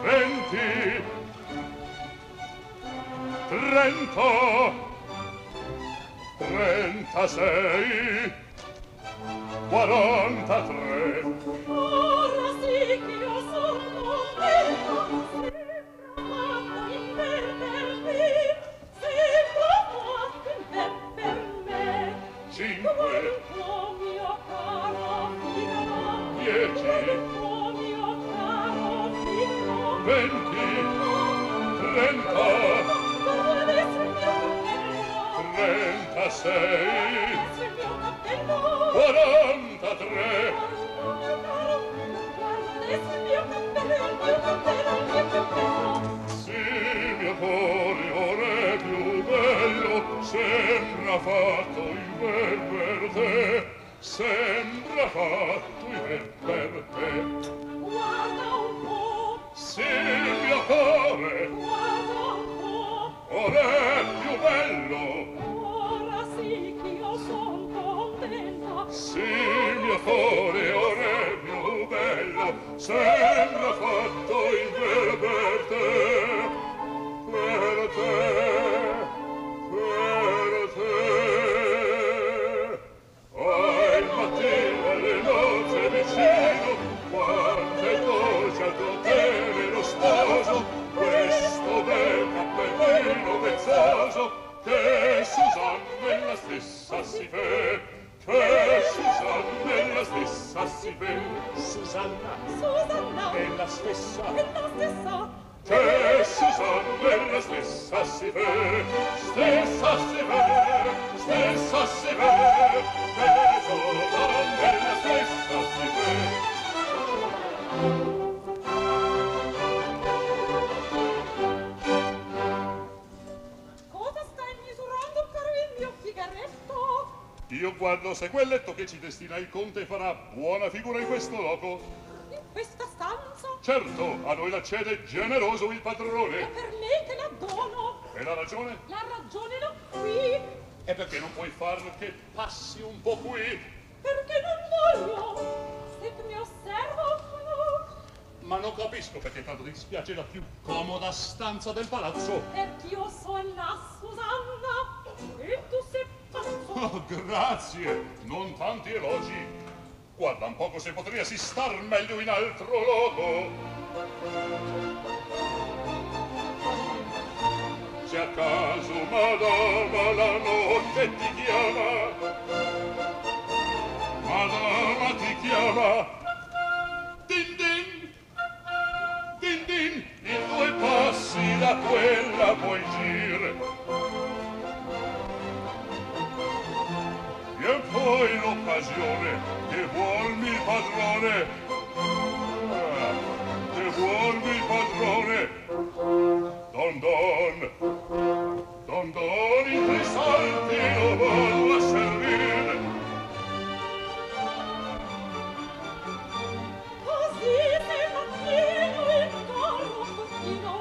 20, 30, 36, 43. Ora sì che io son contenta, sembra fatto in per me, sembra fatto in per me. 5, Quanto mio caro figlio, 10, quanto mio caro figlio, 20, 30, dove è il mio cappello? 36, Adesso il mio cappello. 43. Sì, mio cuore, ora è più bello, sembra fatto in per te, sembra fatto in per te. Guarda un po', Sì, mio cuore, guarda un po', ora è più bello. ora sì che io son contenta. Sì, mio cuore, ora è più bello, sembra fatto in per te, per te, per te. Ah, il mattino alle nozze vicino, quanto è dolce al tuo tenero sposo, questo bel cappellino vezzoso, che Susanna è la stessa si fe, che Susanna è la stessa si fe. Susanna Susanna è la stessa, è la stessa, che Susanna è la stessa si fe, stessa si fe, stessa si fe, che Susanna è la stessa si fe. cosa stai misurando, caro il mio figaretto? Io guardo se quel letto che ci destina il conte farà buona figura in questo loco. In questa stanza? Certo, a noi la cede generoso il È padrone. per me che la dono. E la ragione? La ragione l'ho qui, È perché non puoi far che passi un po' qui. perché non voglio. Se tu mi osservo, Ma non capisco perché tanto ti dispiace la più comoda stanza del palazzo. perch'io son la Susanna e tu sei pazzo. Oh, grazie, non tanti elogi. Guarda un poco se potresti star meglio in altro loco. Se a caso madama la notte ti chiama, madama ti chiama, din din, din din, in 2 passi da quella puoi gire. E poi l'occasione che vuolmi il padrone, che vuolmi il padrone, don in 3 salti lo vado a servire. Così se mantieno il coro contino,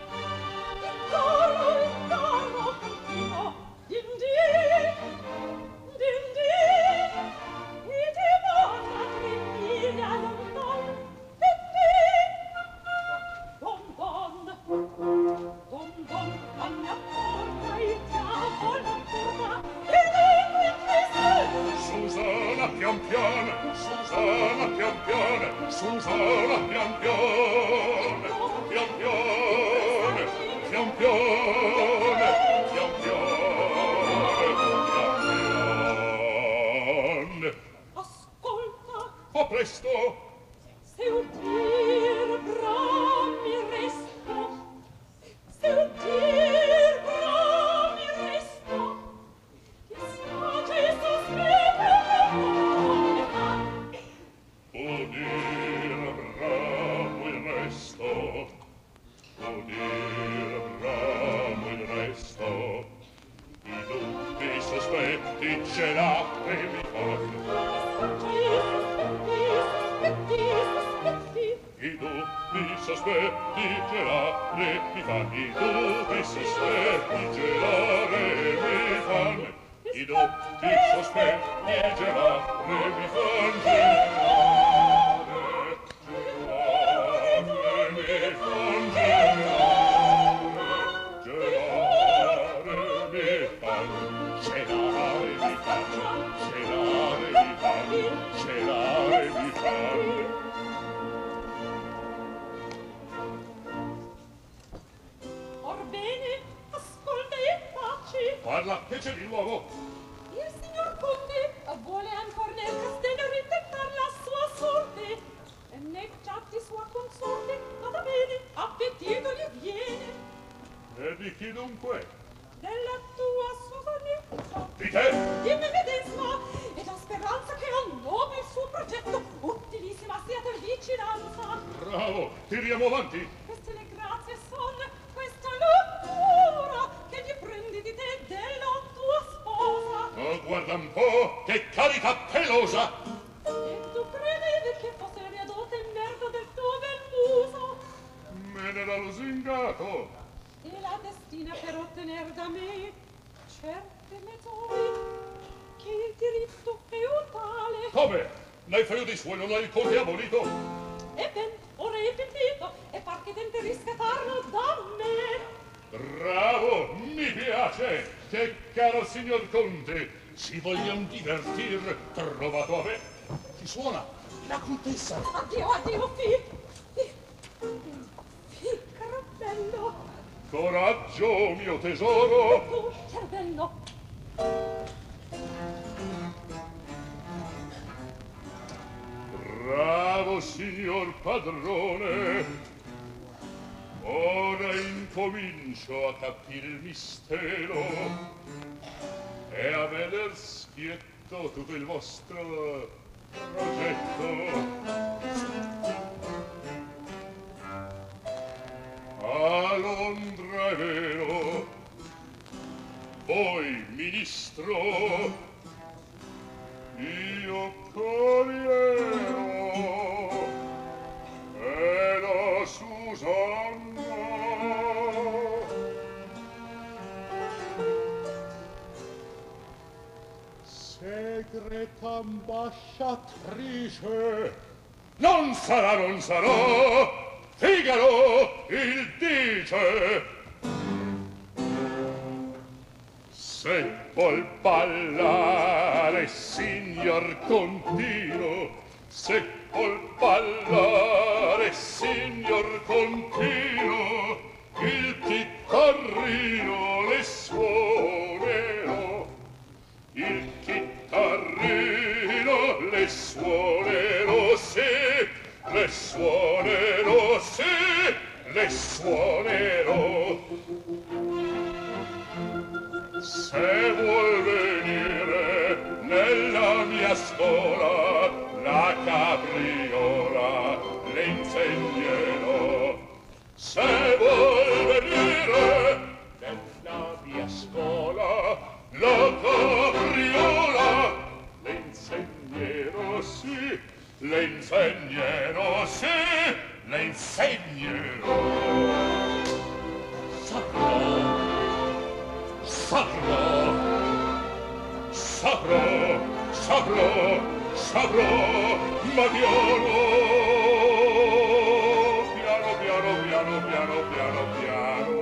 din din, din din, e ti porta 3 miglia lontan, din din, don, la mia porta il diavolo porta, ed ecco in che salti. Susana pian pian, Susana pian pian, Susana pian pian, pian pian, pian pian, pian pian, pian pian. Ascolta, Fa presto! se udir mi resto, se udir mi resto, che stage sospetta come fa. Udir bravo il resto, udir bravo il resto, i dubbi sospetti celati mi fanno. I dubbi sospetti gelare mi fan, i dubbi sospetti gelare mi fan, i dubbi sospetti gelare mi fan, gelare mi fan. Parla, che c'è di nuovo? Il signor Conte vuole ancor nel castello ritentar la sua sorte, e ne giatti sua consorte, vada bene, appetito gli viene. E di chi dunque? Della tua Susanetta. Di te? Di me medesima, ed ho speranza che al nobile suo progetto utilissima sia ter vicinanza. Bravo, tiriamo avanti. Queste le grazie son, questa l'ottura che gli prendi di te della tua sposa. Oh, guarda un po', che carica pelosa! E tu credevi che fosse riadotta in merda del tuo bel muso? Me ne l'ha lusingato. E la destina per ottener da me certe metodi che il diritto feudale. Come? Nei feudi suoi non ha il conte abolito? Ebben, ora è pentito e par che tente riscattarlo da me. Bravo, mi piace! Che caro signor conte, si vogliam divertir, trovato a me. Chi suona? La contessa. Addio, addio, fi, carabello. Coraggio, mio tesoro! Tu, cervello. Bravo, signor padrone! Ora incomincio a capire il mistero e a veder schietto tutto il vostro progetto. A Londra è vero, voi ministro, io corriero, e la Susanna. Segreta ambasciatrice, non sarà, non sarò, Figaro il dice. Se vuol ballare, signor Contino, se vuol ballare, signor Contino, il chitarrino le suonerò, il chitarrino le suonerò, sì, le suonerò, sì, le suonerò. Se vuol venire nella mia scuola la capriola le insegnerò. Se vuol venire nella mia scuola la capriola le insegnerò, sì, le insegnerò, sì, le insegnerò. Saprò, saprò, saprò, saprò, ma piano, piano, piano, piano, piano, piano, piano.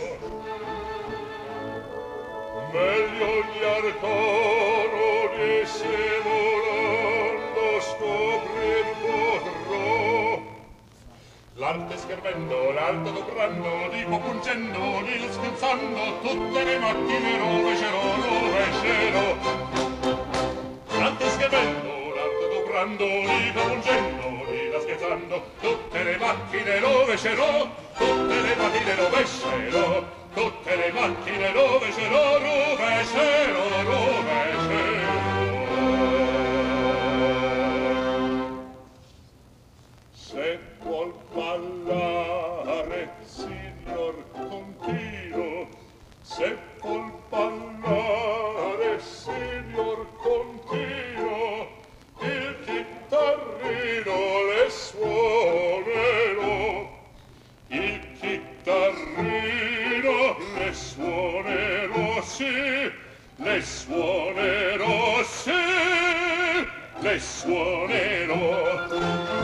Meglio gli arcani se volando scoprir potrò. L'arte schervendo, l'arte adoprando, dico pungendo, il scherzando, tutte le macchine rovescerò, rovescerò. L'arte schervendo, l'arte adoprando, dico pungendo, il scherzando, tutte le macchine rovescerò, tutte le macchine rovescerò, tutte le macchine rovescerò, rovescerò, rovescerò. Se vuol ballare, signor Contino, se vuol ballare, signor Contino, il chitarrino le suonerò, il chitarrino le suonerò, sì, le suonerò, sì, le suonerò.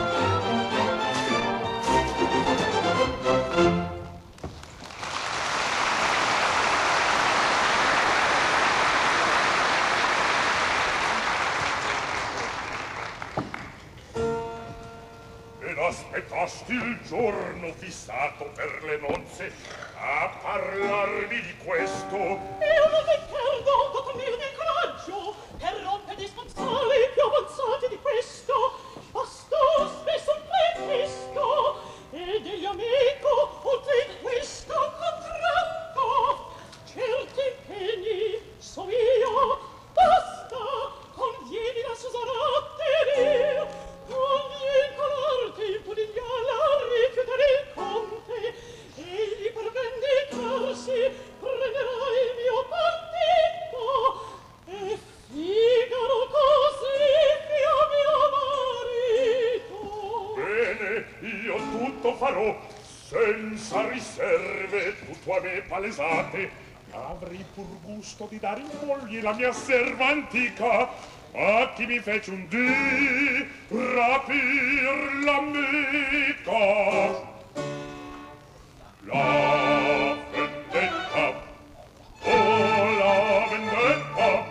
Aspettaste infatti il giorno fissato per le nozze a parlarmi di questo. Io non mi perdo un tocco mio di coraggio per rompere gli sponsali più avanzati di questo. Bastò spesso un pretesto ed egli amico oltre questo contratto. Certi impegni so io, basta, convieni la susaratteria, convien con arte impodigliala rifiutare il conte, egli per vendicarsi prenderà il mio partito, e Figaro così fia mio marito. Bene, io tutto farò, senza riserve, tutto a me palesate. Avrei pur gusto di dare in moglie la mia serva antica, a chi mi fece un dì rapir l'amica. La vendetta, oh la vendetta,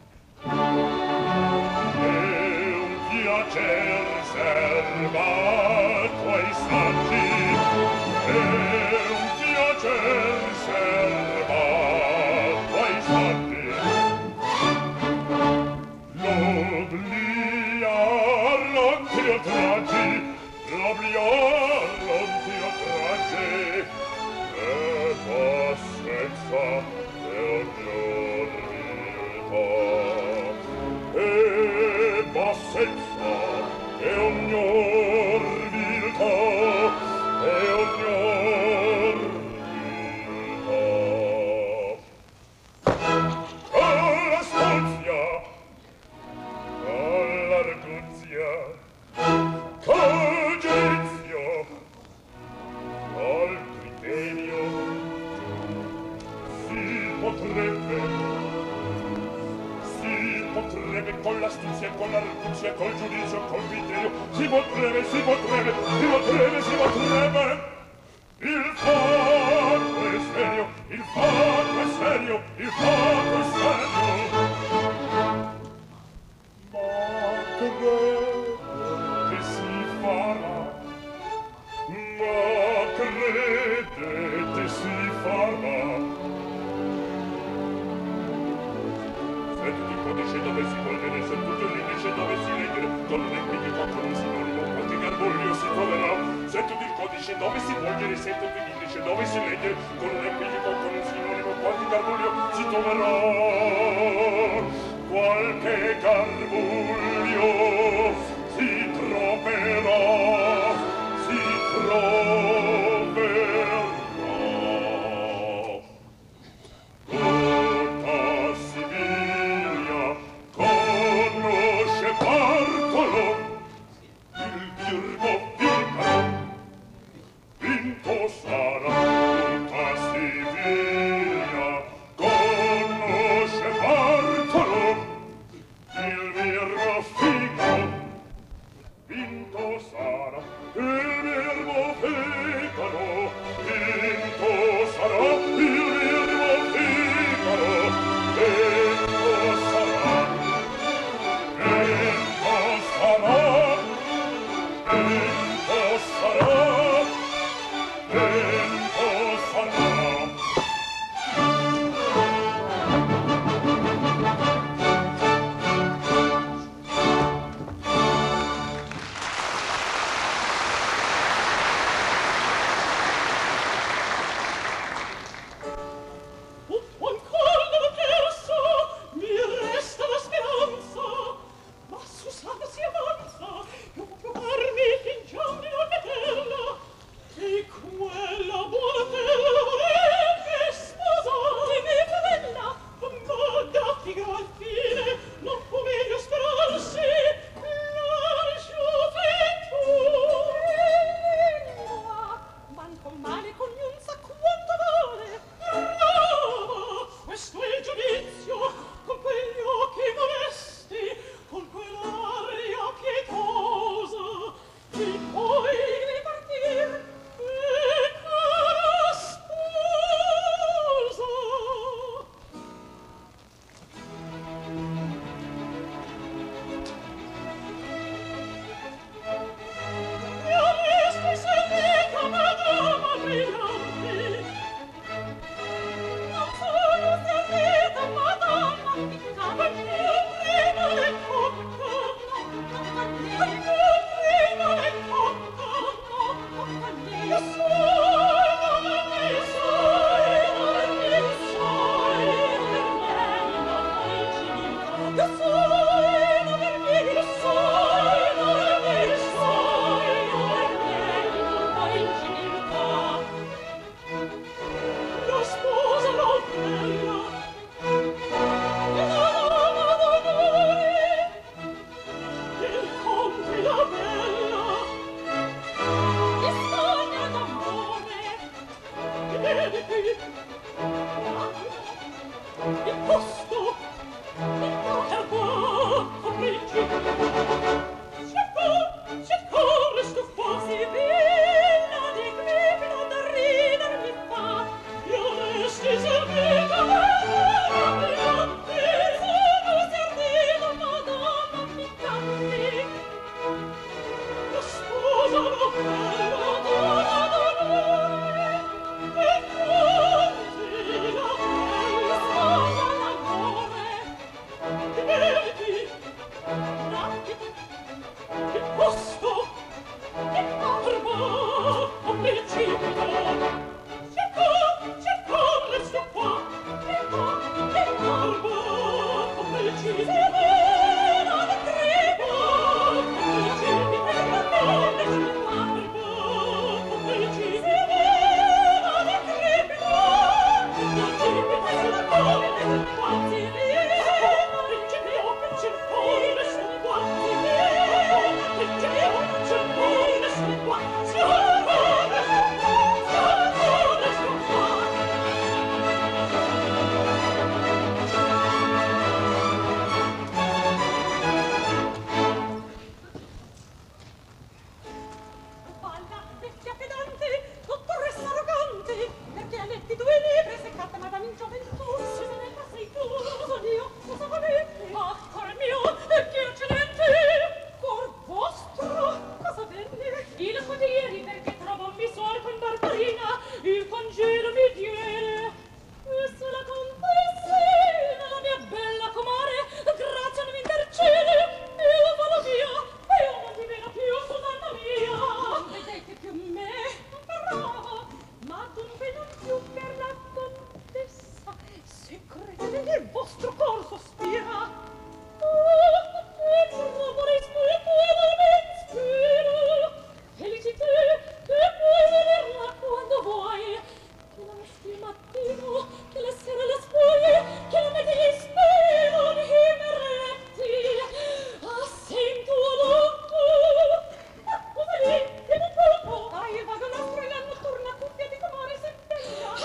è un piacer serbato ai saggi, è un piacer serbato ai saggi. L'obliar non ti attraggi, l'obliar non ti attraggi, e bassezza e ognor viltà, e bassezza e ognor viltà, e ognor viltà. All'astuzia, all'arguzia, col giudizio, al criterio, si potrebbe con l'astuzia, con l'arguzia, col giudizio, col criterio, si potrebbe. Il fatto è serio, il fatto è serio, il fatto è serio. Ma crede si farà, ma credete si farà. Se tutti i codici dove si volgere, se tutto l'indice dove si leggere, con un equivoco, con un sinonimo, qualche garboglio si troverà. Se tutti il codice dove si volgere, se tutti l'indice dove si leggere, con un equivoco, con un sinonimo, qualche garboglio si troverà. Qualche garbuglio si troverà, si troverà. Tutta Siviglia conosce Bartolo, il birbo vincerà, vinto sarà. Tutta Siviglia conosce Bartolo, il birbo figo, vinto sarà. Il birbo figaro, vinto sarà. Il birbo figaro, vinto sarà. Vinto sarà. Vinto sarà. Vinto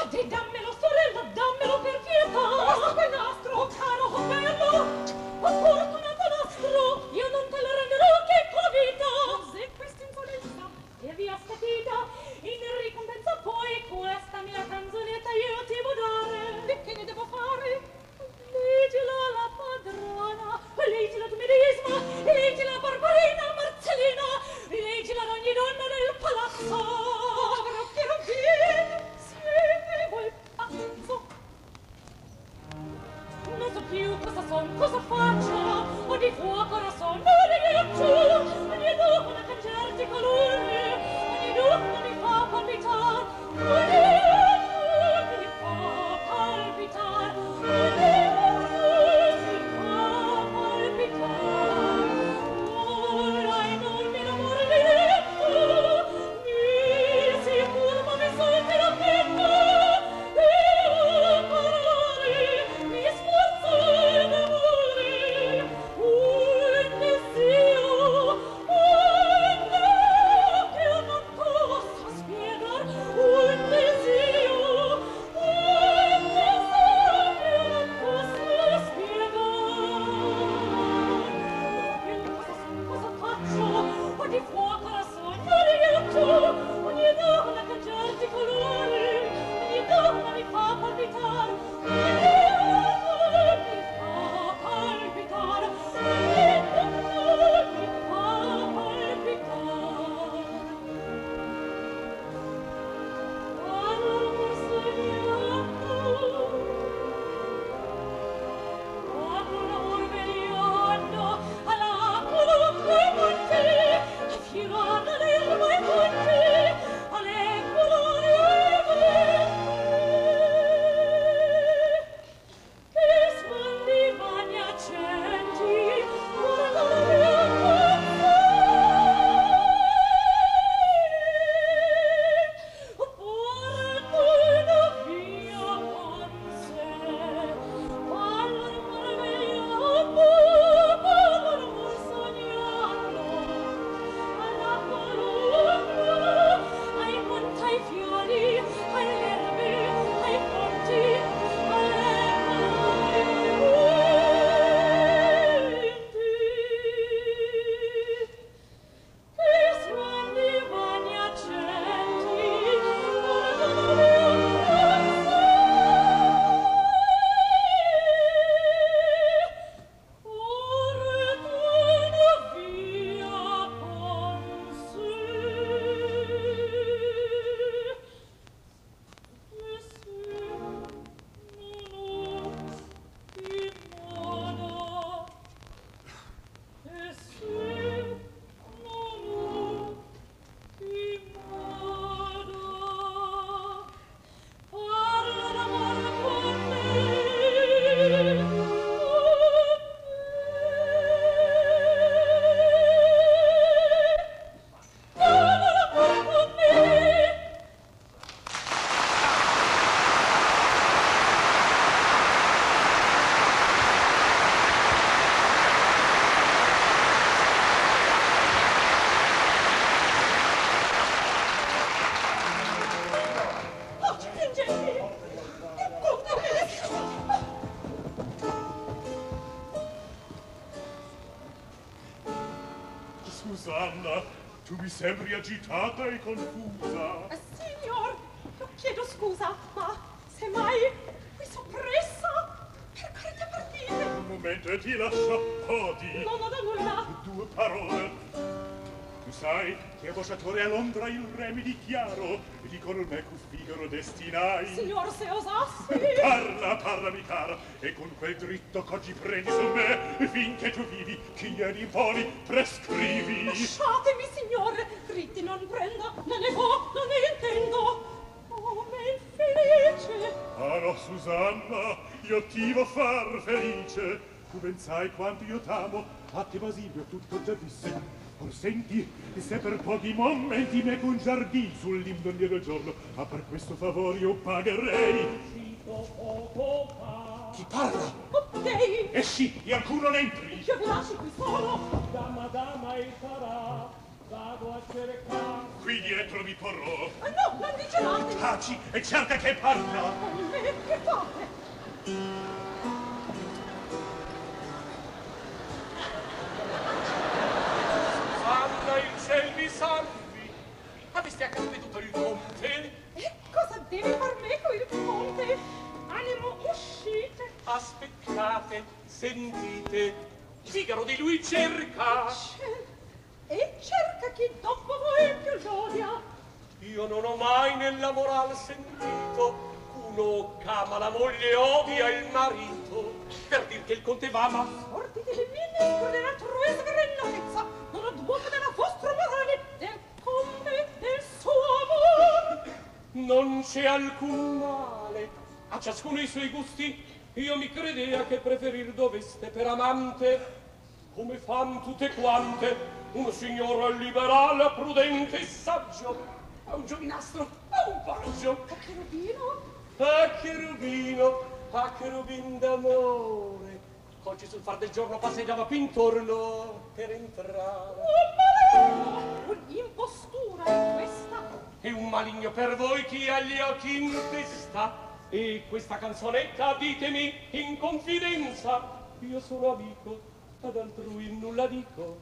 Di dammelo, sorella, dammelo per pietà. Questo che nastro, oh caro, oh bello, oh fortunato nastro, io non te lo renderò che con la vita. Se questa insolenza e via statita, in ricompensa poi questa mia canzonetta io ti vo dare. E che ne devo fare? Leggila la padrona, leggila tu medesima, leggila Barbarina, Marcellina, leggila ad ogni donna del palazzo. Che robin, siete voi pazzo. Non so più cosa son, cosa faccio, o di fuoco ora son, o di ghiaccio, ogni donna cangiarti colore, ogni donna mi fa palpitar, ogni donna mi fa palpitar, ogni Susanna, tu mi sembri agitata e confusa. Signor, chiedo scusa, ma se mai qui soppressa, per correte partite. Un momento e ti lascio, di. Non ho da nulla. Due parole. Tu sai che ambasciatore a Londra il re mi dichiaro, e dicono il me cu Figaro destinai. Signor, se osassi. Parlami cara, e con quel dritto qu'oggi prendi su me, finché tu vivi, chi glieli imponi, prescrivi. Lasciatemi, signore, dritti non prendo, non ne vo, non ne intendo. Oh, me infelice. Ah no, Susanna, io ti vo far felice. Tu ben sai quanto io t'amo, a te Basilio tutto già disse. Or senti, se per pochi momenti me con giardin sull'imdonio del giorno, ma per questo favore io pagherei. Chi parla? Dei. Esci, e alcuno ne entri. Io vi lascio qui solo. Dama e sarà, vado a cercare. Qui dietro mi porrò. No, non vigilantevi, taci e cerca che parla. Che fate? Susanna, il ciel vi salvi. Aveste a casa veduto il conte? E cosa deve far meco il conte? Animo, uscite. Aspettate, sentite. Figaro di lui cerca. E cerca chi dopo voi più l'odia. Io non ho mai nella moral sentito uno ch'ama la moglie odia il marito. Per dir che il conte va, ma Ordite le mine con la truesa grenatezza, non ho duopo della vostra morale, del conte, del suo amor. non c'è alcun male. A ciascuno i suoi gusti. Io mi credea che preferir doveste per amante, come fan tutte quante, un signor liberale, prudente e saggio, a un giovinastro, a un paggio. A cherubino? A cherubino, a cherubin d'amore. Oggi sul far del giorno passeggiava qui intorno per entrare. Un'impostura è questa. E un maligno per voi chi ha gli occhi in testa. E questa canzonetta ditemi in confidenza. Io sono amico, ad altrui nulla dico.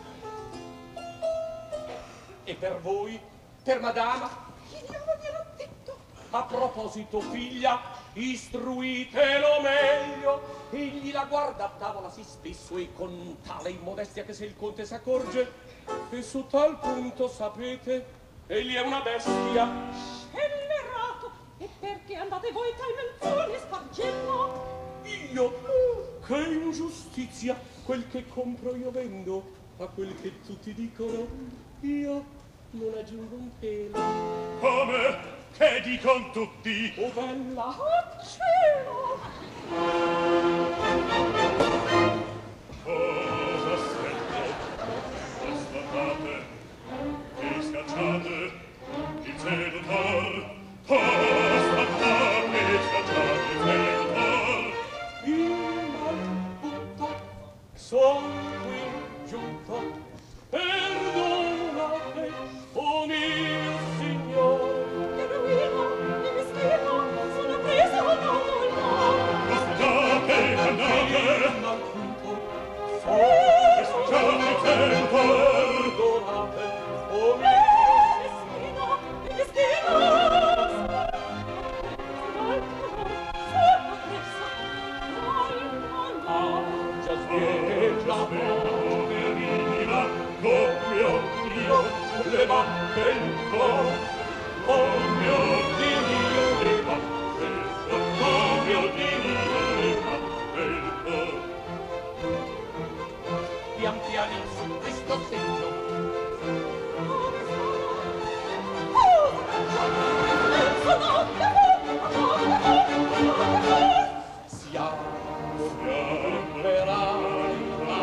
E per voi, per madama, Chi diavolo gliel'ha detto? a proposito figlia, istruitelo meglio. Egli la guarda a tavola sì spesso e con tale immodestia che se il conte s'accorge, e su tal punto sapete, egli è una bestia. Scellerato! E perché andate voi tal menzogna spargendo? Io? Che ingiustizia! Quel che compro io vendo, a quel che tutti dicono, io non aggiungo un pelo. Come? Che dicon tutti? Oh bella! Oh cielo! Cosa aspetto? Ostate e scacciate il sedutor. Ostate e scacciate il sedutor. Il malbutto son qui giunto. Perdonate, o mio signor. Cherubino, e meschino, sono preso o no? Ostate, andate. Il malbutto son e scacciate il sedutor. Perdonate, o mio Meschino, e meschino, le batte il cor, oh mio Dio, le batte il cor, oh mio Dio, le batte il cor. Pian pianissimo questo seggio, siamo liberali,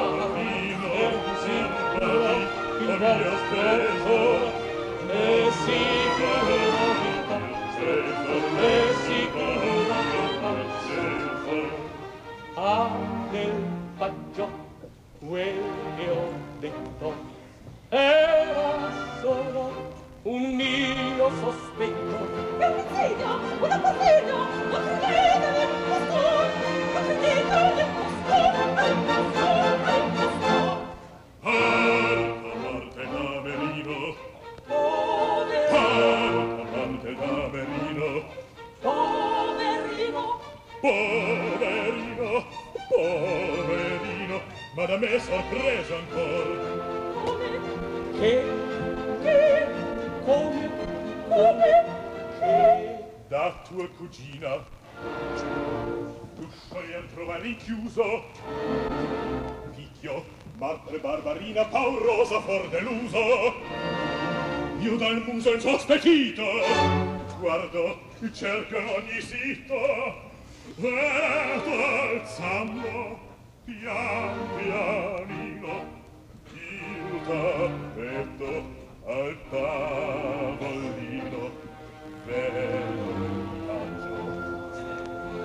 il mio stesso, e sicuro a del paggio quel che ho detto era solo un mio sospetto. è un omicidio, una perfidia, ma credete nell'impostor, ma credete nell'impostor. Alta parte da Merino, alta parte da Merino, Poverino, poverino, poverino, ma da me sorpreso ancor. come, Come, che da tua cugina tu sciogli a trovare rinchiuso picchio, martre barbarina paurosa for deluso. Io dal muso insospettito guardo, cerco in ogni sito, vedo alzando pian pianino il tappeto al tavolino, vedo il paggio.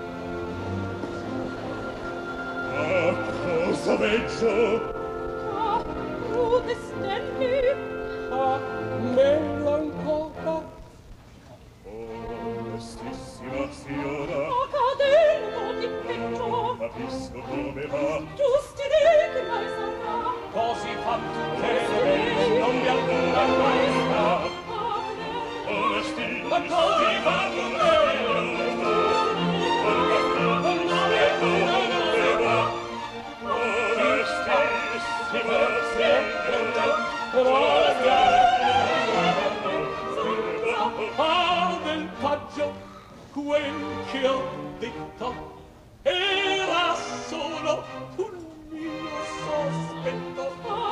Ma cosa veggio? ah, rude stemmi, Ah, melancola. Oh, quel che ho detto era solo un mio sospetto.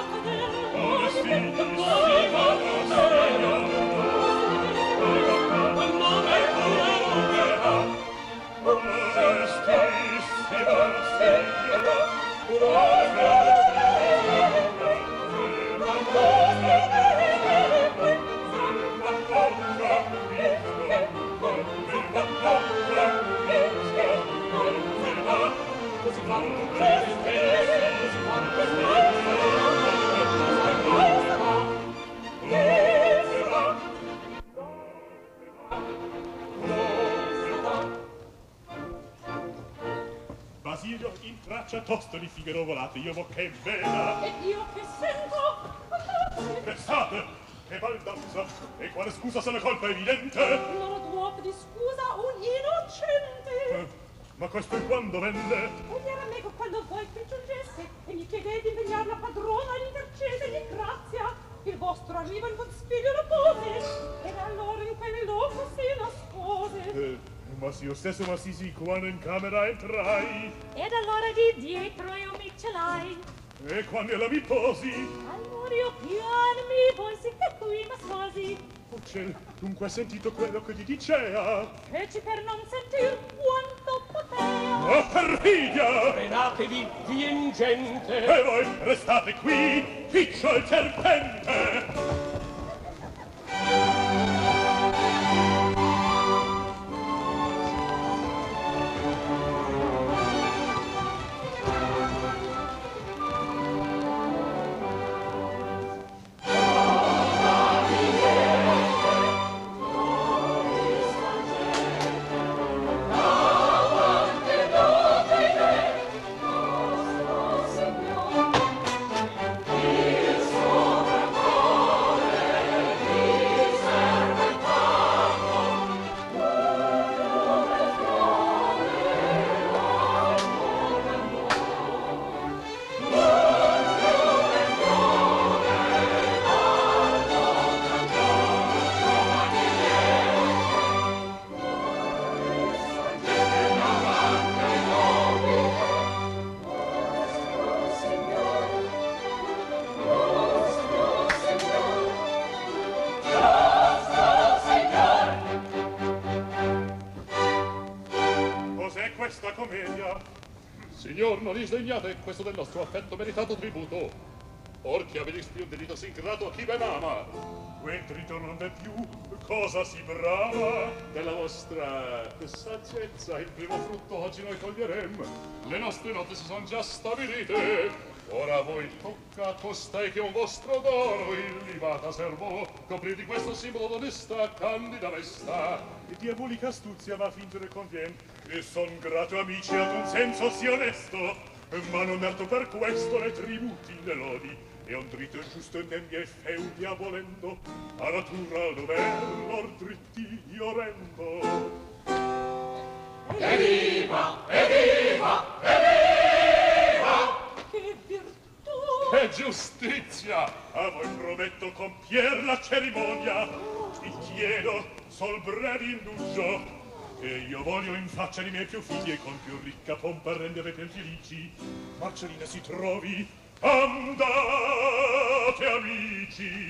Basilio in traccia tosto di Figaro volate, io vo che veda. E io che sento? Restate, che baldanza, e quale scusa se la colpa è evidente? Non ho duopo di scusa, un innocente. Ma questo è quando venne? Un era meco quando voi qui giungesse e mi chiedete di impegnar la padrona all'intercedergli grazia. Il vostro arrivo in conspiglio lo pose ed allora in quel loco si nascose. Ma se io stesso ma sì quando in camera entrai. Ed allora di dietro io mi celai. E quando ella mi posi. Allora io piano mi volsi che qui m'ascosi. Oh ciel, dunque hai sentito quello che ti dicea? Feci per non sentir quanto potea. Oh perfidia! Frenatevi, vien gente! E voi restate qui, picciol serpente! Signor, non disdegnate questo del nostro affetto meritato tributo. Or che avete più un delitto sì ingrato a chi ben ama. Quel trito non v'è più, cosa si brama? Della vostra saggezza il primo frutto oggi noi coglierem. Le nostre note si son già stabilite. Ora a voi tocca costai che un vostro dono illibata servo coprir di questo simbolo d'onesta candida mesta. E diabolica astuzia va a fingere convien. E son grato amici ad un senso sì onesto, ma non merto per questo le tributi le lodi. E un dritto giusto ne miei feudi abolendo, a natura dover lor dritti io rendo. Evviva! Evviva! Evviva! Che virtù! Che giustizia! A voi prometto compier la cerimonia. Ti chiedo sol brevi indugio, che io voglio in faccia di miei più figli e con più ricca pompa rendere più felici. Marcellina si trovi, andate amici.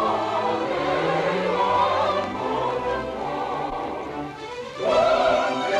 Oh!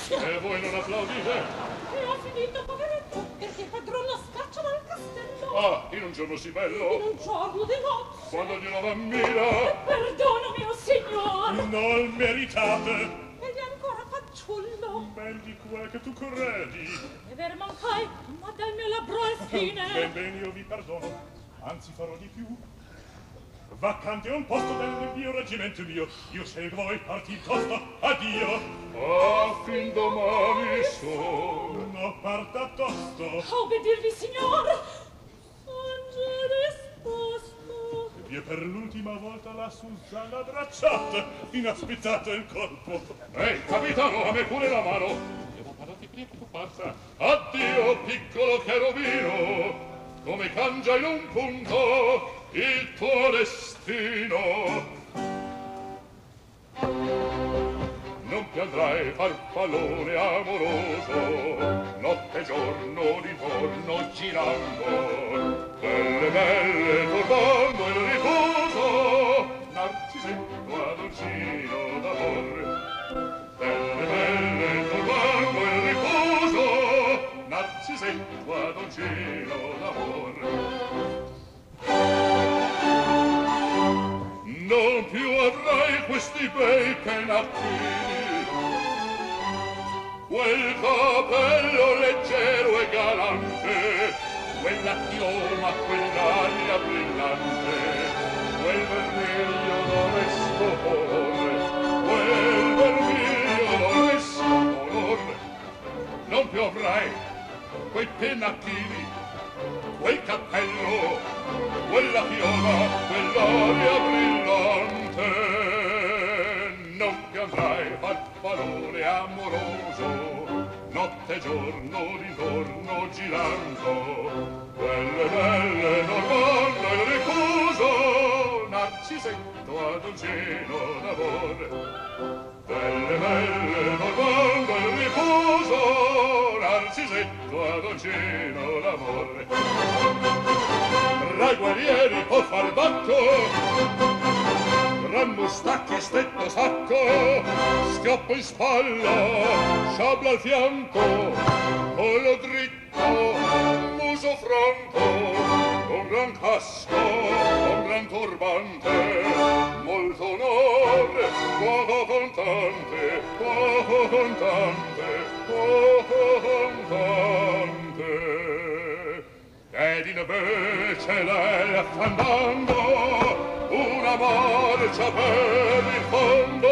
silenzio! E voi non applaudite? E ho finito, poveretto, perché il padron lo scaccia dal castello. Ah, in un giorno sì In bello, un giorno di nozze. quando Dio lo ammira, Perdono, mio signor. Non meritate. Ed è ancora fanciullo. Ben di quel che tu credi. E vero mancai, ma del mio labbro è fine. Ben bene, io vi perdono. Anzi, farò di più. Vacante un posto del mio reggimento mio. Io seguo e parti tosto. Addio. a fin domani son. No, parta tosto. A obbedirvi, signor. Son già disposto. E vi è per l'ultima volta la Susanna abbracciata. Inaspettato il colpo. Ehi, capitano, a me pure la mano. Devo pararti prima che tu parta. Addio, piccolo cherubino. Come cangia in un punto il tuo destino. Non piandrai, farfallone amoroso, notte e giorno d'intorno girando, belle turbando il riposo, narcisetto adoncino d'amor. Belle turbando il riposo, narcisetto adoncino d'amor. Non più avrai questi bei pennacchini, quel capello leggero e galante, quella chioma, quell'aria brillante, quel vermiglio d'onesto colore, quel vermiglio d'onesto colore. Non più avrai quei pennacchini, quel cappello, quella chioma, quell'aria brillante. Non piandrai, farfallone amoroso, notte e giorno d'intorno girando, belle normando il riposo, narcisetto adoncino d'amore. Belle normando il riposo, narcisetto adoncino d'amore. Tra i guerrieri può far bacco, gran mustacchi e stretto sacco, schioppo in spalla, sciabla al fianco, collo dritto, muso franco, un gran casco, un gran turbante, molto onore, poco contante, poco contante, poco contante. Ed invece lei affandando una marcia per il fondo,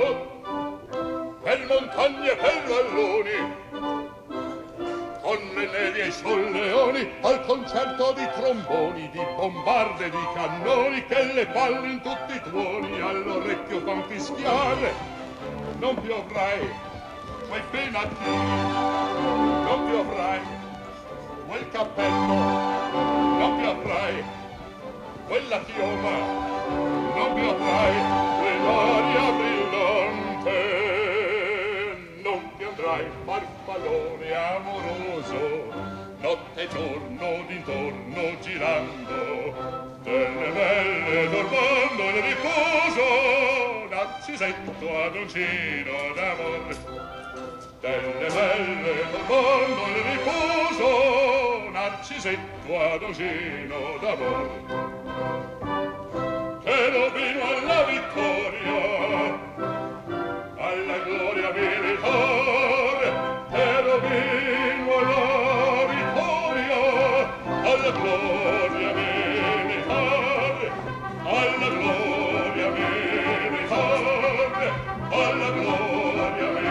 per montagne e per valloni, con le nevi e i solleoni, al concerto di tromboni, di bombarde, di cannoni, che le palle in tutti i tuoni all'orecchio fan fischiare. Non più avrai quei pennacchini, non più avrai quel cappello, non più avrai quella chioma, non più avrai quell'aria brillante. Non più andrai, farfallone amoroso, notte e giorno d'intorno girando, delle belle dormando nel riposo, narcisetto adoncino d'amore. Delle belle dormando nel riposo, narcisetto adoncino d'amore. Cherubino alla vittoria, alla gloria militare, cherubino alla vittoria, alla gloria militare, alla gloria militare, alla gloria militare.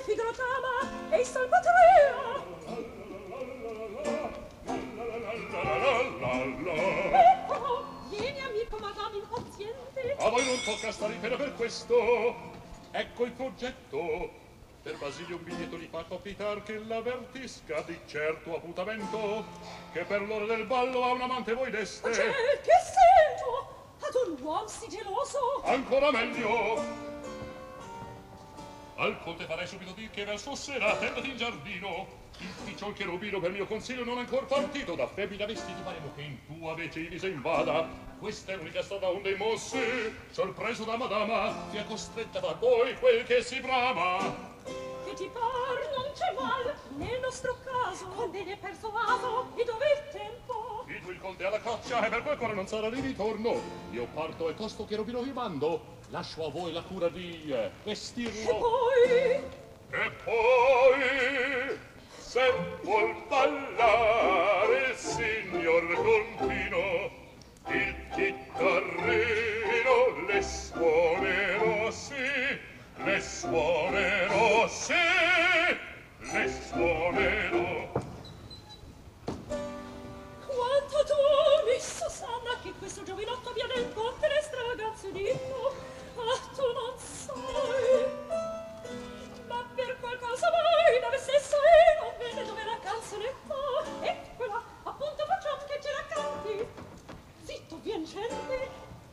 Figaro t'ama e il Salvatrea. Ecco, vieni amico madame impaziente. A voi non tocca stare in pena per questo. Ecco il progetto. Per Basilio un biglietto gli fa capitar che l'avvertisca di certo appuntamento, che per l'ora del ballo a un amante voi deste. C'è che sento ad un uom sì geloso. Ancora meglio. Al conte farei subito dir che verso sera attendati in giardino. Il picciol cherubino per mio consiglio non è ancor partito. Da femmina vestiti faremo che in tua vece divisa invada. Questa è l'unica strada onde mosse, sorpreso da madama, sia costretta da voi quel che si brama. Che ti par non c'è mal nel nostro caso, quando ne è persuaso e dove il tempo? E tu il conte alla caccia e per quel cuore non sarà di ritorno. Io parto e tosto cherubino vi mando. Lascio a voi la cura di vestirlo. E poi, se vuol ballare il signor Contino, il chitarrino le suonerò sì, le suonerò sì, le suonerò. Quanto tu, miss Susanna, che questo giovinotto abbia nel conte le stravaganze di tu. Ah, tu non sai. Ma per qualcosa mai dove sei e non vede dove la canzone fa. Eccola, appunto facciamo che ce la canti. Zitto, vien gente.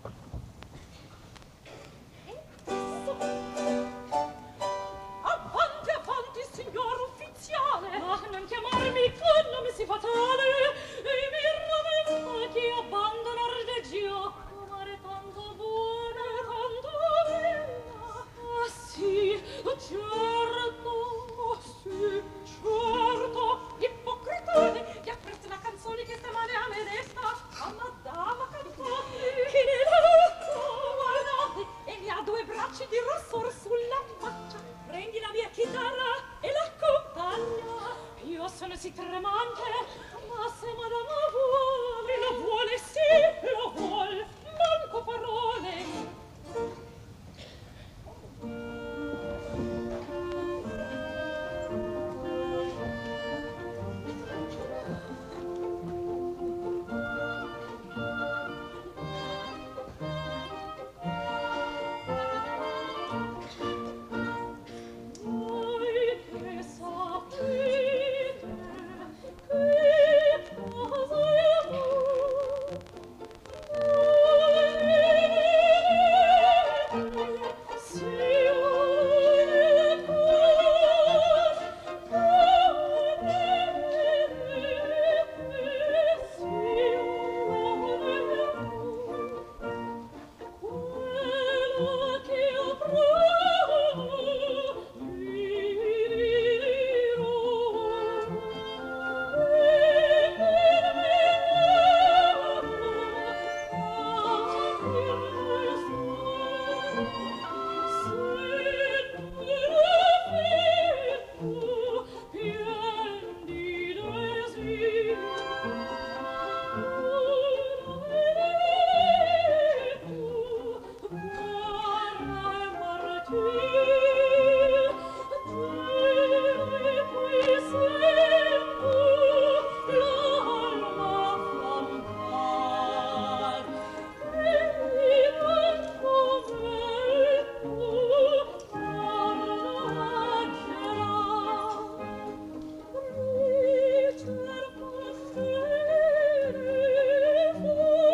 Avanti, avanti, signor ufficiale. Ma non chiamarmi con nome si fatale. E mi rammenta chi abbandona reggio. Amare tanto buona, tanto bella. Ah sì, certo, sì, certo. Ippocritone, che apprezza una canzone che sta male a me desta. A madama cantate, che ne lotta, guardate, e mi ha due bracci di rossor sulla faccia. Prendi la mia chitarra e l'accompagna. Io sono sì tremante, ma se madama vuole, lo vuole sì, lo vuol, manco parole. Voi che sapete che cosa io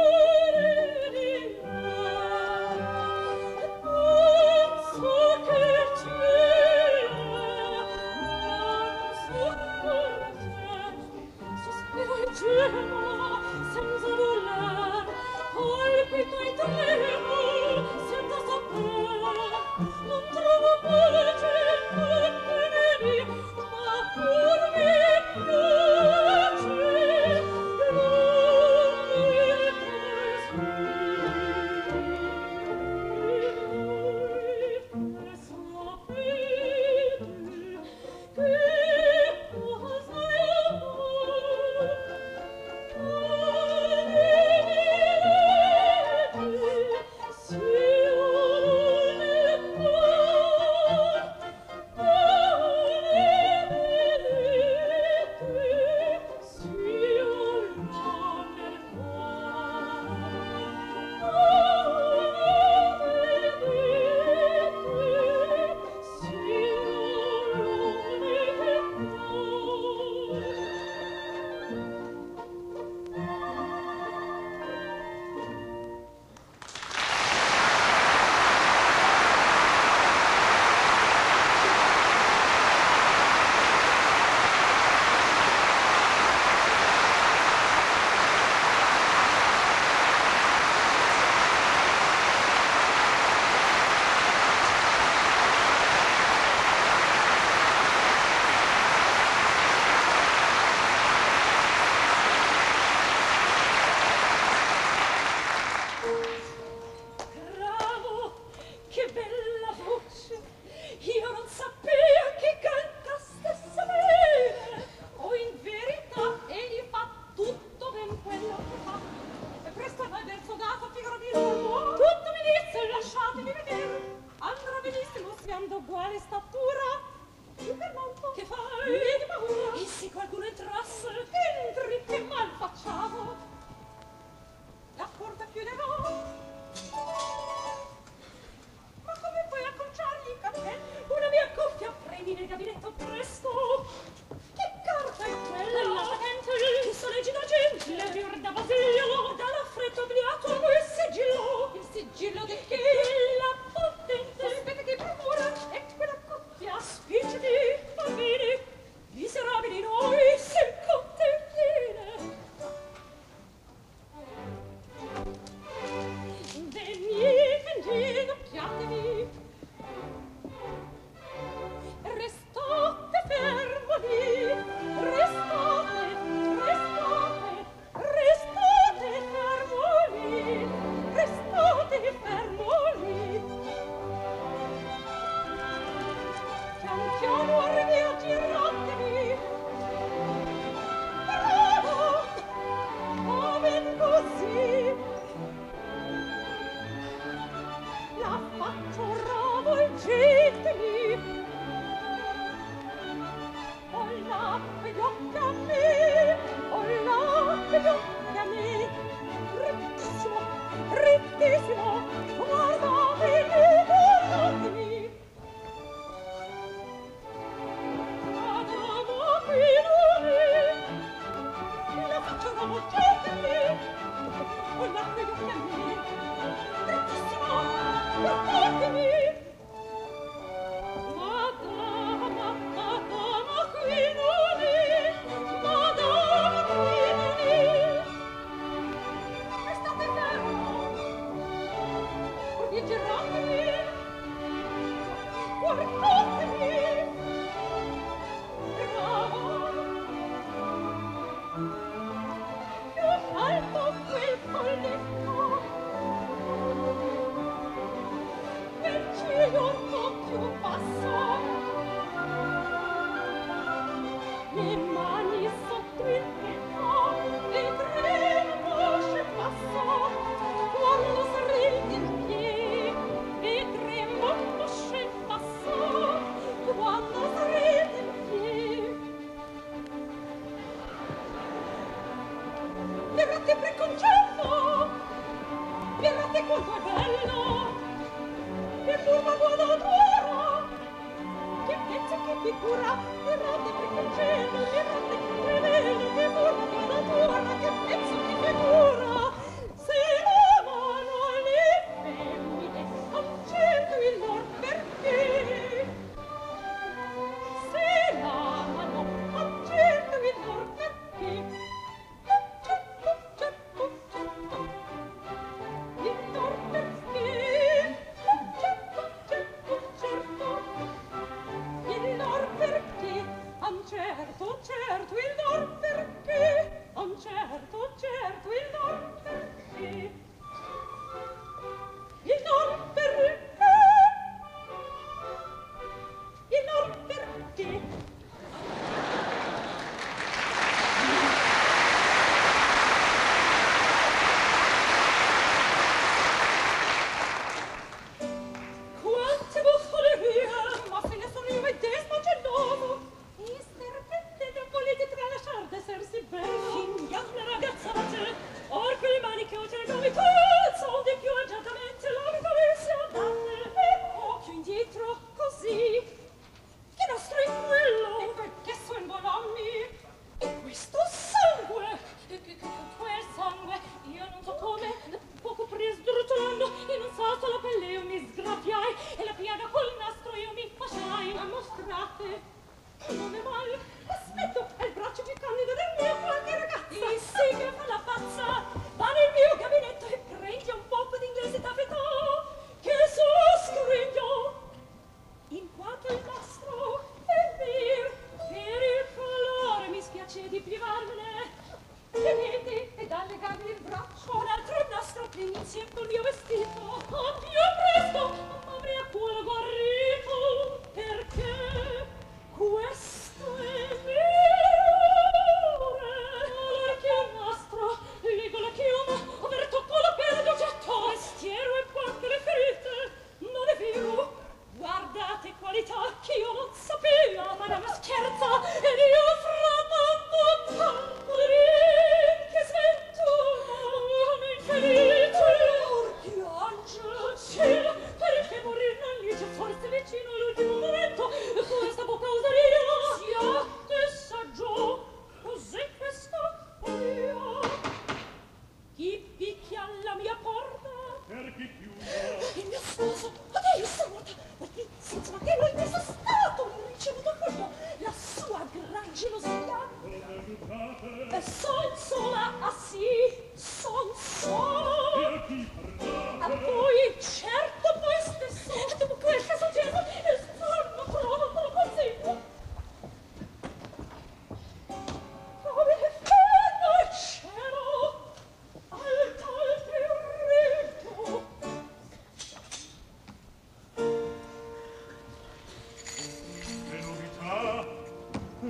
So che siamo d'uguale statura. Più per molto. Che fai? Che paura? E se qualcuno entrasse? Entri, che mal facciamo? La porta chiuderò. Ma come puoi acconciargli i capelli? Una mia cuffia, prendi nel gabinetto presto. Che carta è quella? La patente, che soleggi da gente. Le fior da Basilio, dalla fretta obliato il sigillo. Il sigillo di chi? La potente. Aspetta che procura. E quella cuffia. Spicciati, bambini. Miserabili noi, se contentine. Venite, doppiatevi. Restate fermi, restate fermi, restate fermi. Pian piano arrivi, giratevi. Bravo, amen così. La faccio ravolgetemi. Ho l'acqua e gli occhi a me, ho l'acqua e gli occhi a me. Rittissimo, rittissimo, guardatemi, guardatemi. Madama qui non è, la faccio ravolgetemi. Ho l'acqua e gli occhi a me, rittissimo, guardatemi. Madama qui non è, madama qui non è. Restate fermo, pur giratemi, guardatemi. Bravo, più alto quel colletto, quel cielo un po' più basso. Le mani sotto il petto, le tremosce basso. Quando sarete in piedi, le tremosce basso. Quando sarete in piedi. Verrate preconcetto, verrate quanto è bello, che forma buona d'oro, che pezzo, che figura, verrate preconcetto, verrate quanto è bello, che forma buona d'oro, che pezzo, che figura. Se amano le femmine, accendo il lor perché. Se amano, accendo il lor perché. Il lor perché. Il lor perché. Certo, certo, il lor perché. Certo, certo, il lor perché. Il lor perché. Il lor perché. Quante buffonerie! Ma se ne sono io medesimo geloso! E serpente non volete tralasciar d'essersi bello? Finiam le ragazzate! Or quelle mani che ho già mi calzano di più agiatamente la vita le si adatte! Ecco, più indietro, così! Che nostro è quello? E perché son buon'anni? E questo sangue! Che quel sangue? Io non so come, poco preso rotolando, in un salto la pelle io mi sgraffiai, e la piaga col nastro io mi fasciai. Ma mostrate, non è male, aspetto, è il braccio più candido del mio qualche ragazza. E sì che fa la pazza, va nel mio gabinetto e prendi un poco d'inglese taffetà, che so scrigno. In quanto il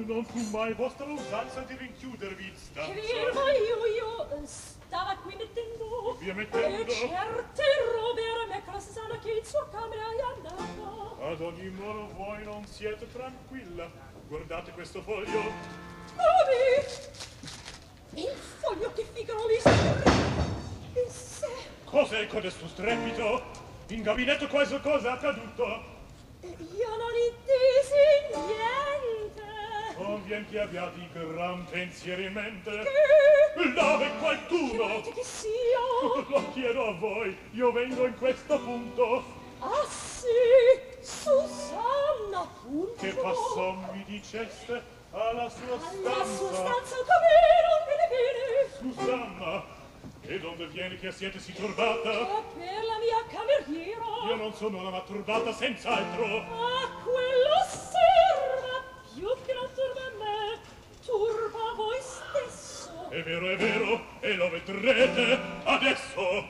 Non fu mai vostra usanza di rinchiudervi in stanza. Che vero, io stava qui mettendo... Via mettendo? E certe robe era me con la Susanna che in sua camera è andata. Ad ogni modo voi non siete tranquilla. Guardate questo foglio. Dove? Il foglio che Figaro lì in sé. Cos'è codesto strepito? In gabinetto qualcosa è accaduto. Io non intesi niente. Convien che abbiate gran pensieri in mente. Che? Là è Che qualcuno. volete che sia? Lo chiedo a voi. Io vengo in questo punto. Ah sì, Susanna, appunto. Che passò mi diceste alla sua stanza. Alla sua stanza, come non bene. Susanna, e donde viene che siete si turbata? Oh, per la mia cameriera. Io non sono la turbata senz'altro. Ah, quello serva più che non turba me, turba voi stesso. È vero, e lo vedrete adesso.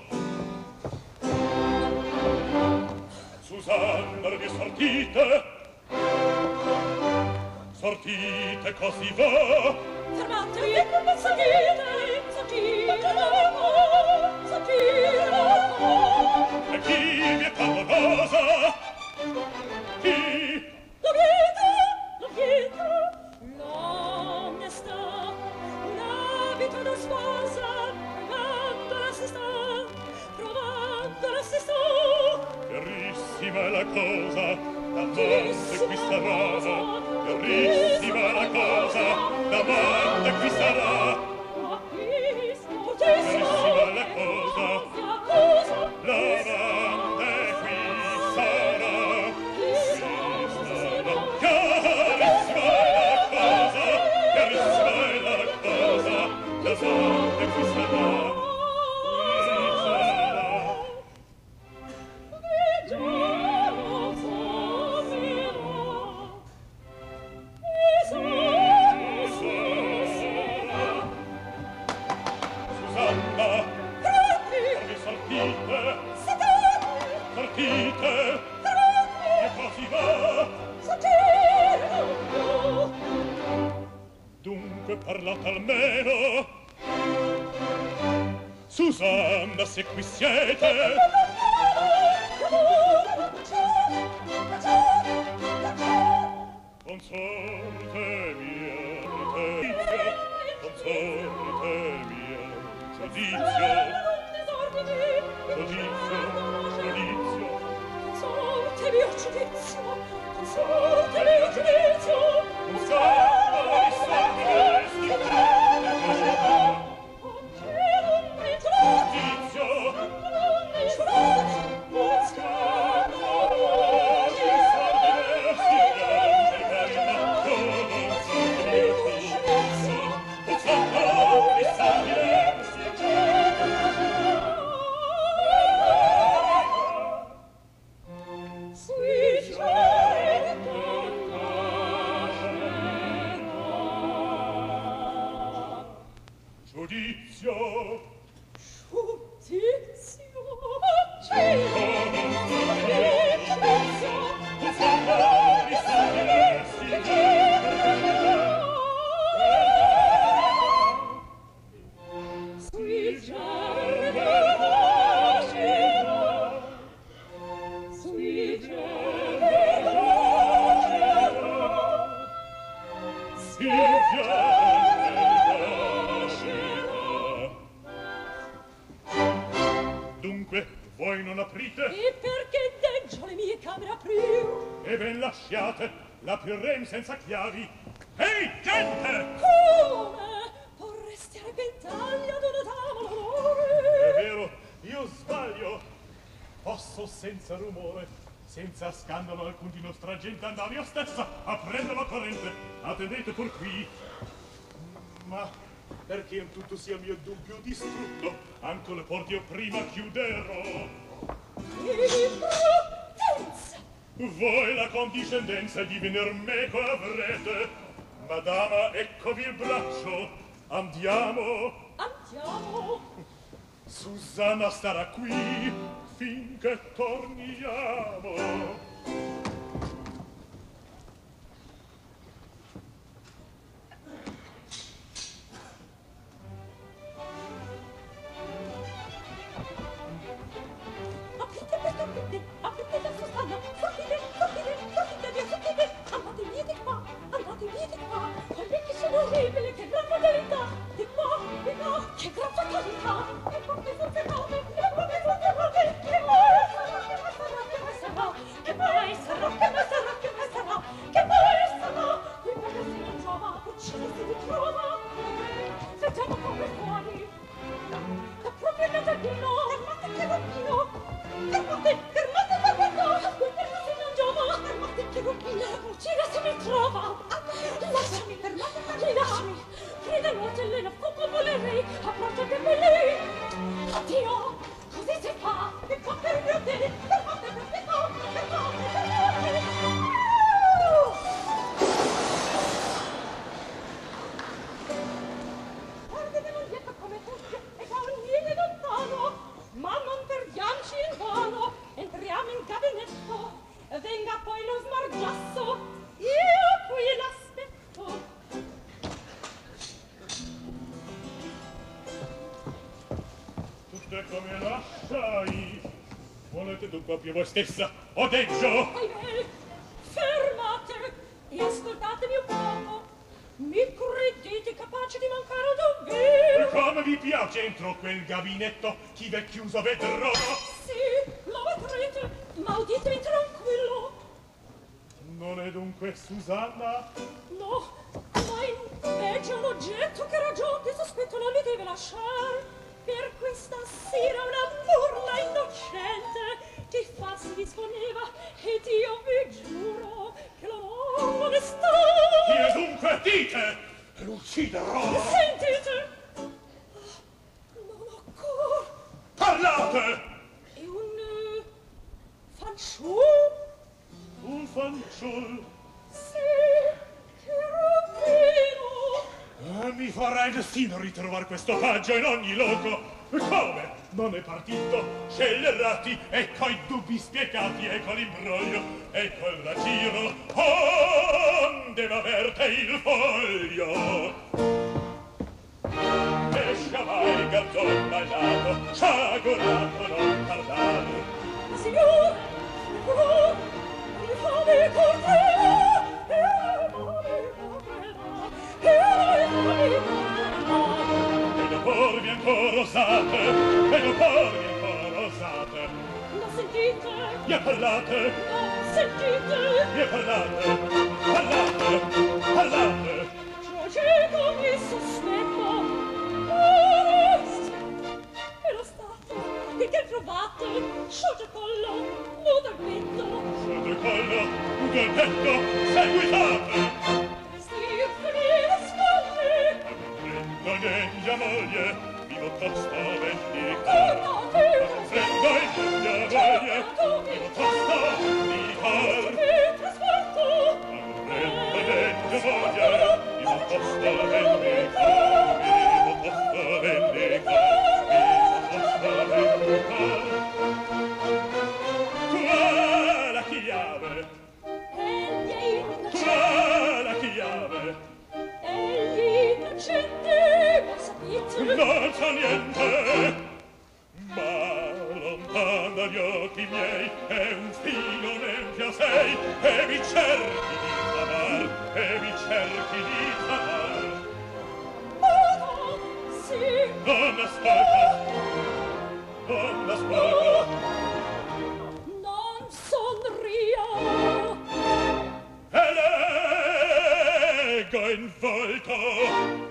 Susanna, vi sortite? Sortite così va. Fermatevi, sortite, sortite. E chi vi è pavorosa? Chi? La vita, l'onestà, un abito da sposa, provandola si sta. Chiarissima è la cosa, d'amante qui sarà. Chiarissima è la cosa, d'amante qui sarà. Chiarissima è la cosa, l'amante qui sarà. Chiarissima è la cosa, chiarissima è la cosa, l'amante qui sarà. Dunque parlate almeno. Susanna, se qui siete. Consorte mia, consorte mia, giudizio, giudizio. Consorte mio giudizio, consorte mio giudizio, Dunque, voi non aprite? E perché deggio le mie camere aprir? E ben lasciate, l'aprirem senza chiavi. Ehi, gente! Come? Vorresti a repentaglio d'una dama l'onore? È vero, io sbaglio. Posso senza rumore, senza scandalo alcun di nostra gente andare io stessa a prendere la corrente. Attendete pur qui. Ma perché in tutto sia mio dubbio distrutto, anche le porte io prima chiuderò. Imprudenza! Voi la condiscendenza di venir meco avrete. Madama, eccovi il braccio. Andiamo. Andiamo! Susanna starà qui finché torniamo. sarà, che mai sarà, che mai sarà, che poi sarà? Qui proprio si non giova, uccide si ritrova. Sentiamo come fuori. Da proprio il giardino. Fermate che rompino. Fermate, fermate, fermate. Qui proprio si non giova. Fermate che rompino. Uccide si ritrova. Lasciami, fermate, lasciami. Crede nuote le la fuoco volerei. A porta che me lei. Addio, così si fa. E fa per il mio te. Fermate, fermate, fermate, fermate. Guardate non dietro come tutti e da un viene lontano, ma non perdiamoci in vano. Entriamo in gabinetto, venga poi lo smargiasso, io qui l'aspetto. Tutte come lasciai. Volete dunque più voi stessa, o deggio? Ahimè, fermate e ascoltatemi un poco. Mi credete capace di mancare ad un E vero? come vi piace entro quel gabinetto, chi v'è chiuso vedrò? Sì, lo vedrete, ma uditemi tranquillo. Non è dunque Susanna? No, ma invece un oggetto che ragion di sospetto non mi deve lasciare. Per questa sera una burla innocente di far si disponeva ed io vi giuro che non è stato. Chi è dunque? Dite! L'ucciderò! Sentite! Non ho ancora. Parlate! È un fanciullo. Un fanciullo. Sì, che rompino. Mi farà il destino ritrovar questo paggio in ogni loco. Come? Non è partito? Scellerati, ecco i dubbi spiegati, ecco l'imbroglio, ecco il raggiro. Onde m'averte il foglio. E sciamai garzon ballato, sciagurato non parlare. Signor, mi fa di corteo, E lo porvi ancora osate, e lo porvi ancora osate. non sentite? Mi parlate, Non sentite? mi parlate, parlate, parlate. Giorgito mi sospetto. Arrest! È lo stato. E che trovate? Scioglie collo, nudo al petto. Sotto il collo, nudo il petto, seguitate. Stir finire spalle. Prendo degna moglie, vivo tosto vendicare. Tornate! Prendo degna moglie, vivo tosto vendicare. Che trasporto! Prendo degna moglie, vivo tosto vendicare. Vivo tosto vendicare. Vivo tosto vendicare. Tu hai la chiave, Egli è tu innocente. hai la chiave. Egli è innocente. Lo sapete? Non so niente, ma lontano dagli occhi miei è un filo nempio sei, e mi cerchi di amar, e mi cerchi di amar. Oh, sì. Non ascolta, non ascolta, Non sonrio. e leggo in volto.